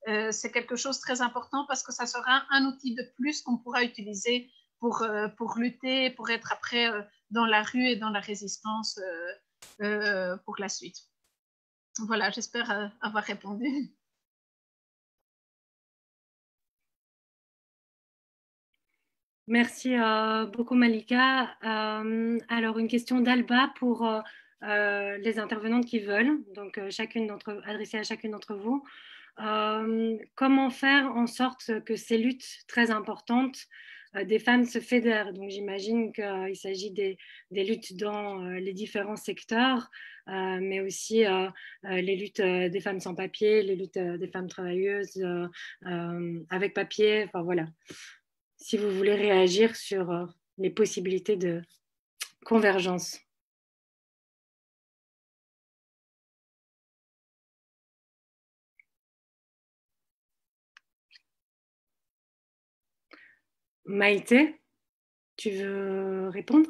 [SPEAKER 6] euh, c'est quelque chose de très important parce que ça sera un outil de plus qu'on pourra utiliser pour, euh, pour lutter, pour être après euh, dans la rue et dans la résistance euh, euh, pour la suite. Voilà, j'espère euh, avoir répondu.
[SPEAKER 1] Merci euh, beaucoup Malika. Euh, alors une question d'Alba pour euh, euh, les intervenantes qui veulent, donc euh, chacune d'entre, adressée à chacune d'entre vous. Euh, comment faire en sorte que ces luttes très importantes euh, des femmes se fédèrent? Donc j'imagine qu'il s'agit des, des luttes dans euh, les différents secteurs, euh, mais aussi euh, euh, les luttes euh, des femmes sans papier, les luttes euh, des femmes travailleuses euh, euh, avec papier, enfin voilà. Si vous voulez réagir sur euh, les possibilités de convergence. Maïté, tu veux répondre?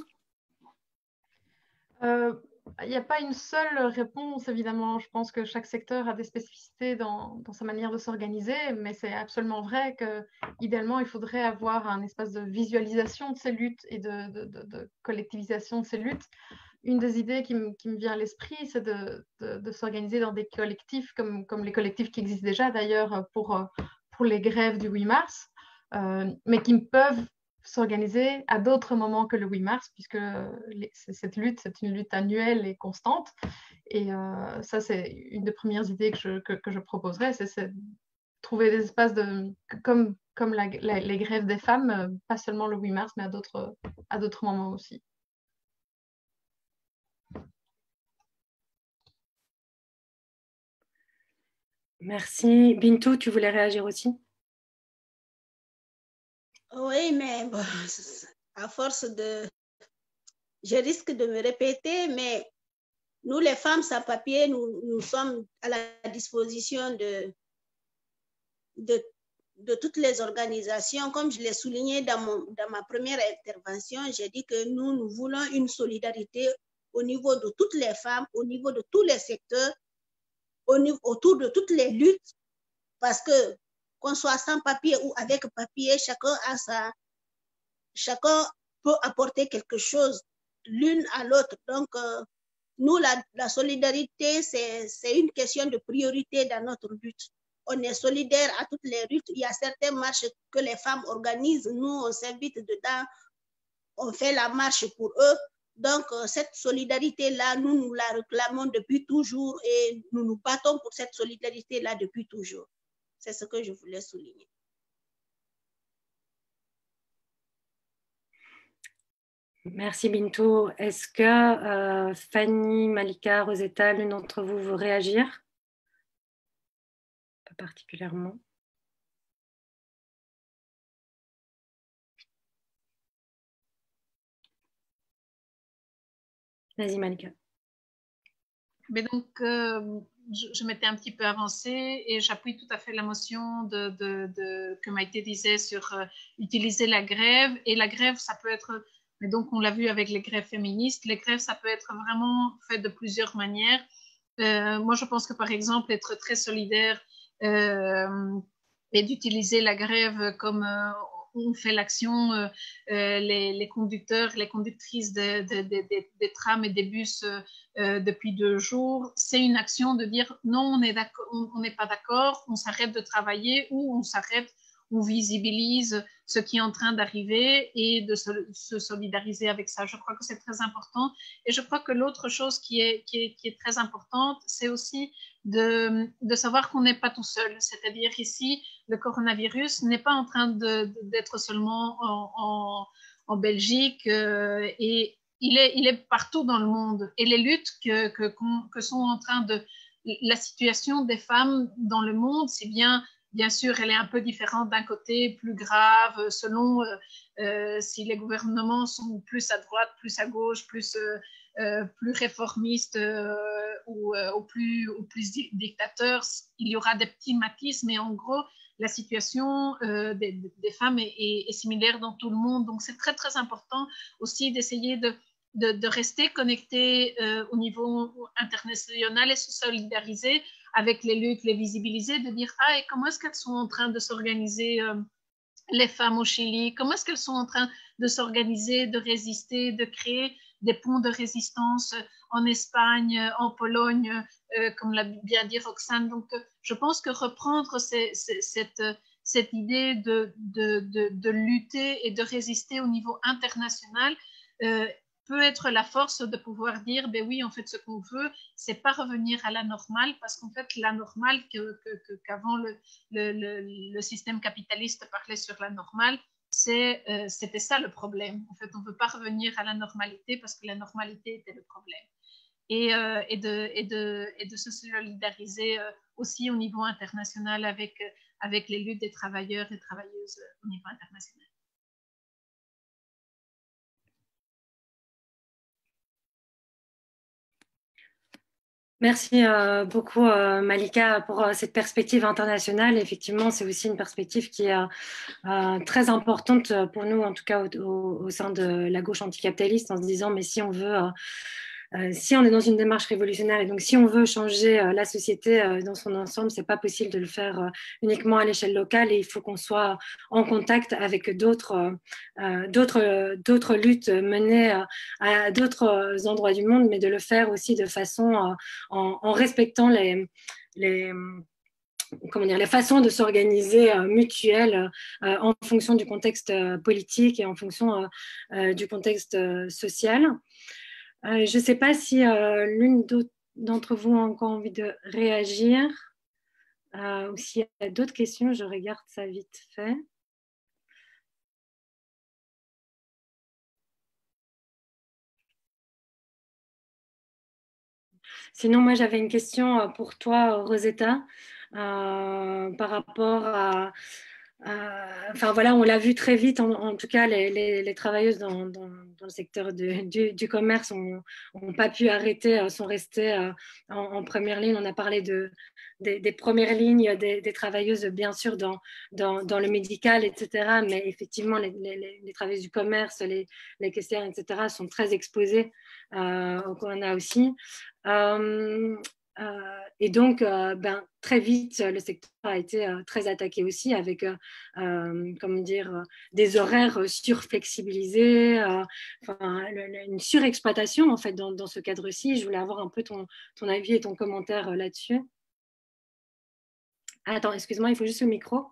[SPEAKER 3] Euh, Il n'y a pas une seule réponse, évidemment. Je pense que chaque secteur a des spécificités dans, dans sa manière de s'organiser, mais c'est absolument vrai qu'idéalement, il faudrait avoir un espace de visualisation de ces luttes et de, de, de, de collectivisation de ces luttes. Une des idées qui, qui me vient à l'esprit, c'est de, de, de s'organiser dans des collectifs, comme, comme les collectifs qui existent déjà d'ailleurs pour, pour les grèves du huit mars, euh, mais qui peuvent s'organiser à d'autres moments que le huit mars, puisque les, cette lutte, c'est une lutte annuelle et constante. Et euh, ça, c'est une des premières idées que je, que, que je proposerais, c'est trouver des espaces de, comme, comme la, la, les grèves des femmes, pas seulement le huit mars, mais à d'autres, à d'autres moments aussi.
[SPEAKER 1] Merci. Bintou, tu voulais réagir aussi?
[SPEAKER 2] Oui, mais bon, à force de... Je risque de me répéter, mais nous, les femmes sans papier, nous, nous sommes à la disposition de, de, de toutes les organisations. Comme je l'ai souligné dans, mon, dans ma première intervention, j'ai dit que nous, nous voulons une solidarité au niveau de toutes les femmes, au niveau de tous les secteurs, au niveau, autour de toutes les luttes, parce que qu'on soit sans papier ou avec papier, chacun a sa, chacun peut apporter quelque chose l'une à l'autre. Donc, euh, nous, la, la solidarité, c'est une question de priorité dans notre lutte. On est solidaire à toutes les luttes. Il y a certaines marches que les femmes organisent. Nous, on s'invite dedans. On fait la marche pour eux. Donc, euh, cette solidarité-là, nous, nous la réclamons depuis toujours et nous nous battons pour cette solidarité-là depuis toujours. C'est ce que je voulais souligner.
[SPEAKER 1] Merci Bintou. Est-ce que euh, Fanny, Malika, Rosetta, l'une d'entre vous veut réagir? Pas particulièrement. Vas-y Malika.
[SPEAKER 6] Mais donc, euh, je, je m'étais un petit peu avancée et j'appuie tout à fait la motion de, de, de, que Maïté disait sur euh, utiliser la grève. Et la grève, ça peut être, mais donc on l'a vu avec les grèves féministes, les grèves, ça peut être vraiment fait de plusieurs manières. Euh, moi, je pense que par exemple, être très solidaire euh, et d'utiliser la grève comme... Euh, on fait l'action, euh, euh, les, les conducteurs, les conductrices de, de, de, de, des trams et des bus euh, depuis deux jours. C'est une action de dire non, on n'est on n'est pas d'accord, on s'arrête de travailler ou on s'arrête, on visibilise ce qui est en train d'arriver et de se, se solidariser avec ça. Je crois que c'est très important. Et je crois que l'autre chose qui est, qui est, qui est très importante, c'est aussi de, de savoir qu'on n'est pas tout seul. C'est-à-dire ici, le coronavirus n'est pas en train d'être seulement en, en, en Belgique euh, et il est, il est partout dans le monde. Et les luttes que, que, que sont en train de... La situation des femmes dans le monde, c'est bien... Bien sûr, elle est un peu différente d'un côté, plus grave, selon euh, euh, si les gouvernements sont plus à droite, plus à gauche, plus, euh, euh, plus réformistes euh, ou, euh, ou, plus, ou plus dictateurs. Il y aura des petits matices, mais en gros, la situation euh, des, des femmes est, est, est similaire dans tout le monde. Donc, c'est très, très important aussi d'essayer de, de, de rester connecté euh, au niveau international et se solidariser avec les luttes, les visibiliser, de dire ah, et comment est-ce qu'elles sont en train de s'organiser, euh, les femmes au Chili, comment est-ce qu'elles sont en train de s'organiser, de résister, de créer des ponts de résistance en Espagne, en Pologne, euh, comme l'a bien dit Roxane. Donc, je pense que reprendre ces, ces, cette, cette idée de, de, de, de lutter et de résister au niveau international euh, peut être la force de pouvoir dire, ben oui, en fait, ce qu'on veut, c'est pas revenir à la normale, parce qu'en fait, la normale que, que, que, qu'avant le, le, le, le système capitaliste parlait sur la normale, c'est, euh, c'était ça le problème. En fait, on veut pas revenir à la normalité parce que la normalité était le problème. Et, euh, et, de, et, de, et de se solidariser euh, aussi au niveau international avec, avec les luttes des travailleurs et travailleuses au niveau international.
[SPEAKER 1] Merci euh, beaucoup euh, Malika pour euh, cette perspective internationale. Effectivement, c'est aussi une perspective qui est euh, très importante pour nous, en tout cas au, au, au sein de la gauche anticapitaliste, en se disant mais si on veut, euh, euh, si on est dans une démarche révolutionnaire et donc si on veut changer euh, la société euh, dans son ensemble, c'est pas possible de le faire euh, uniquement à l'échelle locale et il faut qu'on soit en contact avec d'autres, euh, d'autres, d'autres luttes menées euh, à d'autres endroits du monde, mais de le faire aussi de façon euh, en, en respectant les, les, comment dire, les façons de s'organiser euh, mutuelles euh, en fonction du contexte euh, politique et en fonction euh, euh, du contexte euh, social. Euh, je ne sais pas si euh, l'une d'entre vous a encore envie de réagir euh, ou s'il y a d'autres questions, je regarde ça vite fait. Sinon, moi, j'avais une question pour toi, Rosetta, euh, par rapport à... Euh, enfin voilà, on l'a vu très vite, en, en tout cas, les, les, les travailleuses dans, dans, dans le secteur de, du, du commerce n'ont pas pu arrêter, sont restées euh, en, en première ligne. On a parlé de, des, des premières lignes, des, des travailleuses, bien sûr, dans, dans, dans le médical, et cetera. Mais effectivement, les, les, les travailleuses du commerce, les, les caissières, et cetera, sont très exposées euh, au corona aussi. Euh, euh, et donc, euh, ben, très vite, le secteur a été euh, très attaqué aussi avec, euh, euh, comment dire, euh, des horaires surflexibilisés, euh, enfin, le, le, une surexploitation en fait dans, dans ce cadre-ci. Je voulais avoir un peu ton, ton avis et ton commentaire euh, là-dessus. Ah, attends, excuse-moi, il faut juste le micro.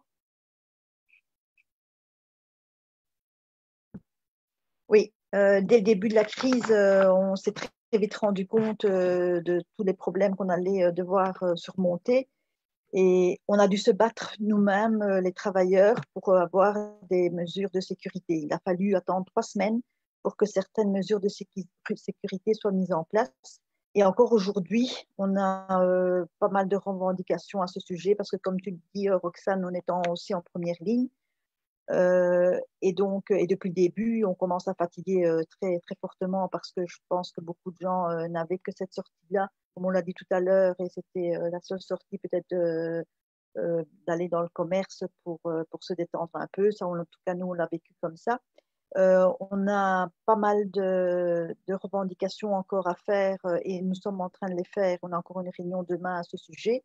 [SPEAKER 4] Oui, euh, dès le début de la crise, euh, on s'est très vite rendu compte euh, de tous les problèmes qu'on allait euh, devoir euh, surmonter. Et on a dû se battre nous-mêmes, euh, les travailleurs, pour euh, avoir des mesures de sécurité. Il a fallu attendre trois semaines pour que certaines mesures de sécurité soient mises en place. Et encore aujourd'hui, on a euh, pas mal de revendications à ce sujet, parce que comme tu le dis, Roxane, on étant aussi en première ligne, Euh, et donc, et depuis le début, on commence à fatiguer euh, très, très fortement parce que je pense que beaucoup de gens euh, n'avaient que cette sortie-là, comme on l'a dit tout à l'heure, et c'était euh, la seule sortie peut-être euh, euh, d'aller dans le commerce pour, euh, pour se détendre un peu. Ça, on, en tout cas, nous, on l'a vécu comme ça. Euh, on a pas mal de, de revendications encore à faire euh, et nous sommes en train de les faire. On a encore une réunion demain à ce sujet.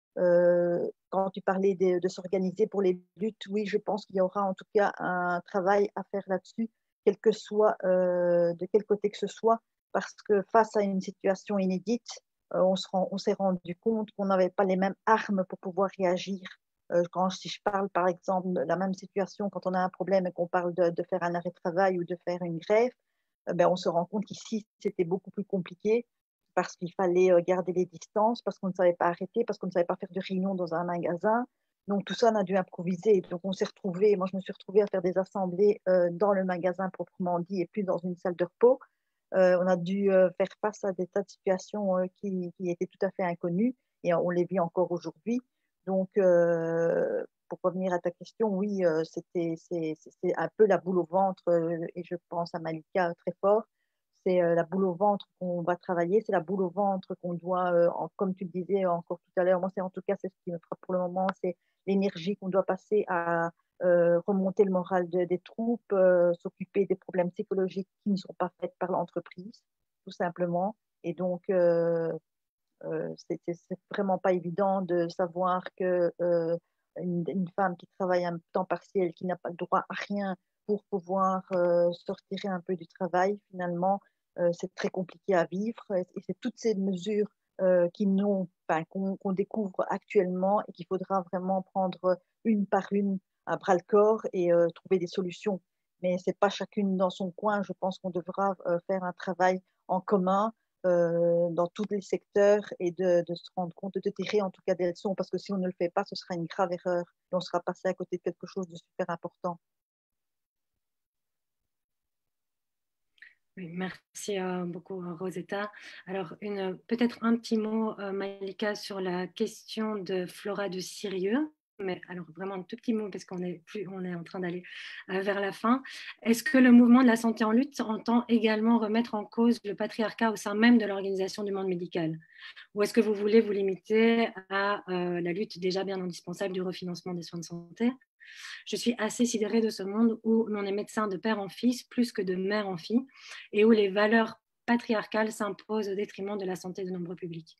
[SPEAKER 4] Euh, quand tu parlais de, de s'organiser pour les luttes, oui, je pense qu'il y aura en tout cas un travail à faire là-dessus, quel que soit, euh, de quel côté que ce soit, parce que face à une situation inédite, euh, on, se rend, on s'est rendu compte qu'on n'avait pas les mêmes armes pour pouvoir réagir. Euh, quand, si je parle par exemple de la même situation, quand on a un problème et qu'on parle de, de faire un arrêt de travail ou de faire une grève, euh, ben, on se rend compte qu'ici, c'était beaucoup plus compliqué parce qu'il fallait garder les distances, parce qu'on ne savait pas arrêter, parce qu'on ne savait pas faire de réunion dans un magasin. Donc tout ça, on a dû improviser. Donc on s'est retrouvés, moi je me suis retrouvée à faire des assemblées euh, dans le magasin proprement dit et puis dans une salle de repos. Euh, on a dû euh, faire face à des tas de situations euh, qui, qui étaient tout à fait inconnues et on les vit encore aujourd'hui. Donc euh, pour revenir à ta question, oui, euh, c'était c'est, c'est un peu la boule au ventre euh, et je pense à Malika très fort. C'est euh, la boule au ventre qu'on va travailler, c'est la boule au ventre qu'on doit, euh, en, comme tu le disais encore tout à l'heure, moi c'est en tout cas c'est ce qui me frappe pour le moment, c'est l'énergie qu'on doit passer à euh, remonter le moral de, des troupes, euh, s'occuper des problèmes psychologiques qui ne sont pas faits par l'entreprise, tout simplement. Et donc, euh, Euh, c'est vraiment pas évident de savoir que euh, une, une femme qui travaille un temps partiel, qui n'a pas le droit à rien pour pouvoir euh, sortir un peu du travail, finalement, euh, c'est très compliqué à vivre. Et, et c'est toutes ces mesures euh, qui n'ont, enfin, qu'on qu'on découvre actuellement et qu'il faudra vraiment prendre une par une à bras le corps et euh, trouver des solutions. Mais c'est pas chacune dans son coin. Je pense qu'on devra euh, faire un travail en commun euh, dans tous les secteurs et de, de se rendre compte, de tirer en tout cas des leçons, parce que si on ne le fait pas, ce sera une grave erreur et on sera passé à côté de quelque chose de super important.
[SPEAKER 1] Oui, merci euh, beaucoup, Rosetta. Alors, peut-être un petit mot, euh, Malika, sur la question de Flora de Sirieu. Mais alors vraiment un tout petit mot parce qu'on est, plus, on est en train d'aller euh, vers la fin. Est-ce que le mouvement de la santé en lutte entend également remettre en cause le patriarcat au sein même de l'organisation du monde médical? Ou est-ce que vous voulez vous limiter à euh, la lutte déjà bien indispensable du refinancement des soins de santé? Je suis assez sidérée de ce monde où l'on est médecin de père en fils plus que de mère en fille et où les valeurs patriarcales s'imposent au détriment de la santé de nombreux publics.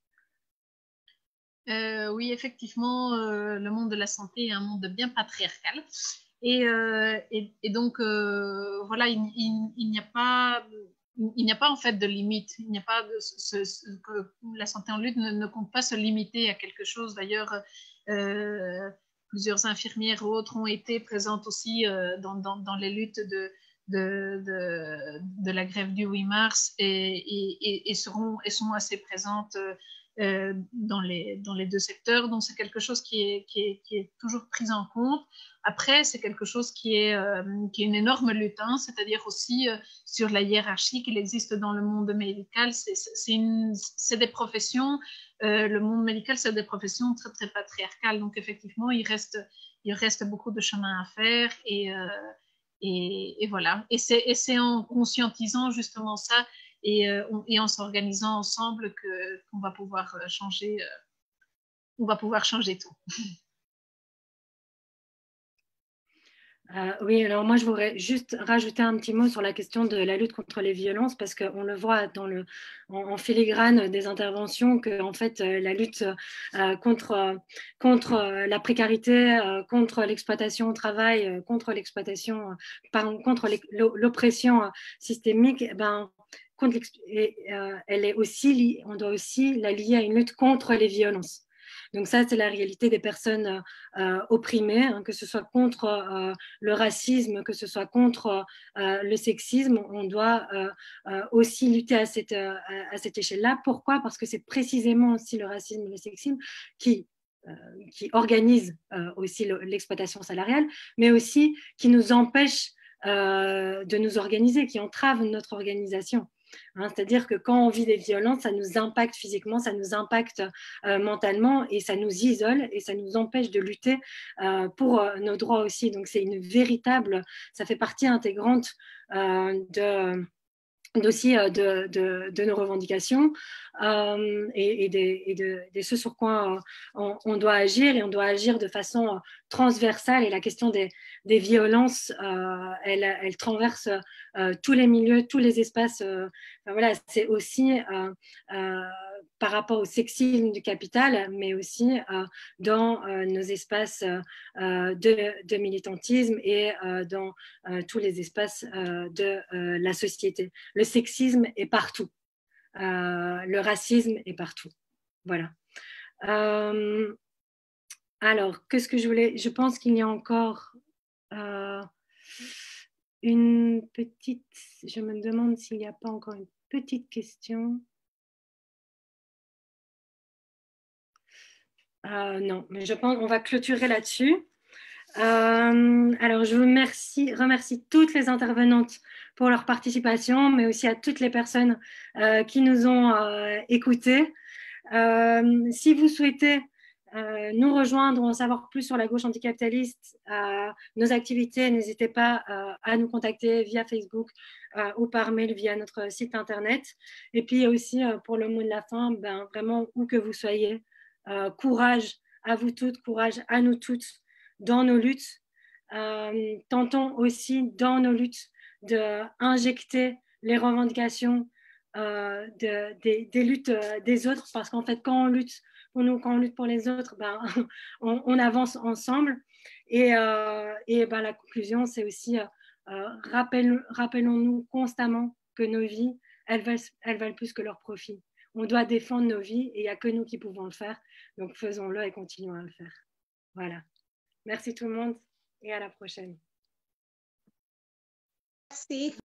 [SPEAKER 6] Euh, oui, effectivement, euh, le monde de la santé est un monde bien patriarcal. Et, euh, et, et donc, euh, voilà, il, il, il n'y a pas... Il n'y a pas en fait de limite. Il n'y a pas de ce, ce, que la santé en lutte ne, ne compte pas se limiter à quelque chose. D'ailleurs, euh, plusieurs infirmières ou autres ont été présentes aussi euh, dans, dans, dans les luttes de, de, de, de la grève du huit mars et, et, et, seront, et sont assez présentes euh, dans, les, dans les deux secteurs. Donc, c'est quelque chose qui est, qui, est, qui est toujours pris en compte. Après, c'est quelque chose qui est, euh, qui est une énorme lutte, hein, c'est-à-dire aussi euh, sur la hiérarchie qu'il existe dans le monde médical. C'est des professions, euh, le monde médical, c'est des professions très, très patriarcales. Donc, effectivement, il reste, il reste beaucoup de chemin à faire et, euh, et, et voilà. Et c'est en conscientisant justement ça et, euh, on, et en s'organisant ensemble que, qu'on va pouvoir changer, euh, on va pouvoir changer tout.
[SPEAKER 1] Euh, oui, alors moi je voudrais juste rajouter un petit mot sur la question de la lutte contre les violences parce qu'on le voit dans le, en, en filigrane des interventions que en fait euh, la lutte euh, contre, euh, contre euh, la précarité, euh, contre l'exploitation au travail, euh, contre l'exploitation, euh, pardon, contre l'oppression euh, systémique, eh ben, contre et, euh, elle est aussi, on doit aussi la lier à une lutte contre les violences. Donc ça, c'est la réalité des personnes euh, opprimées, hein, que ce soit contre euh, le racisme, que ce soit contre euh, le sexisme. On doit euh, euh, aussi lutter à cette, euh, à cette échelle-là. Pourquoi? Parce que c'est précisément aussi le racisme et le sexisme qui euh, qui organisent euh, aussi l'exploitation salariale, mais aussi qui nous empêchent euh, de nous organiser, qui entravent notre organisation. Hein, c'est-à-dire que quand on vit des violences, ça nous impacte physiquement, ça nous impacte euh, mentalement et ça nous isole et ça nous empêche de lutter euh, pour euh, nos droits aussi. Donc c'est une véritable, ça fait partie intégrante euh, de aussi euh, de, de, de nos revendications euh, et, et, des, et de, de ce sur quoi euh, on, on doit agir et on doit agir de façon euh, transversale et la question des, des violences euh, elle, elle traverse euh, tous les milieux, tous les espaces euh, enfin, voilà, c'est aussi euh, euh, par rapport au sexisme du capital mais aussi euh, dans euh, nos espaces euh, de, de militantisme et euh, dans euh, tous les espaces euh, de euh, la société. Le sexisme est partout. Euh, le racisme est partout. Voilà. Euh, alors, qu'est-ce que je voulais... Je pense qu'il y a encore euh, une petite... Je me demande s'il n'y a pas encore une petite question. Euh, non, mais je pense qu'on va clôturer là-dessus. Euh, alors, je vous remercie, remercie toutes les intervenantes pour leur participation, mais aussi à toutes les personnes euh, qui nous ont euh, écoutés. Euh, si vous souhaitez euh, nous rejoindre ou en savoir plus sur la gauche anticapitaliste, euh, nos activités, n'hésitez pas euh, à nous contacter via Facebook euh, ou par mail via notre site internet. Et puis aussi, euh, pour le mot de la fin, ben, vraiment, où que vous soyez, euh, courage à vous toutes, courage à nous toutes dans nos luttes. Euh, tentons aussi dans nos luttes d'injecter les revendications euh, de, des, des luttes euh, des autres, parce qu'en fait, quand on lutte pour nous, quand on lutte pour les autres, ben, on, on avance ensemble. Et, euh, et ben, la conclusion, c'est aussi, euh, rappel, rappelons-nous constamment que nos vies, elles valent, elles valent plus que leur profit. On doit défendre nos vies et il n'y a que nous qui pouvons le faire. Donc faisons-le et continuons à le faire. Voilà. Merci tout le monde et à la prochaine.
[SPEAKER 2] Merci.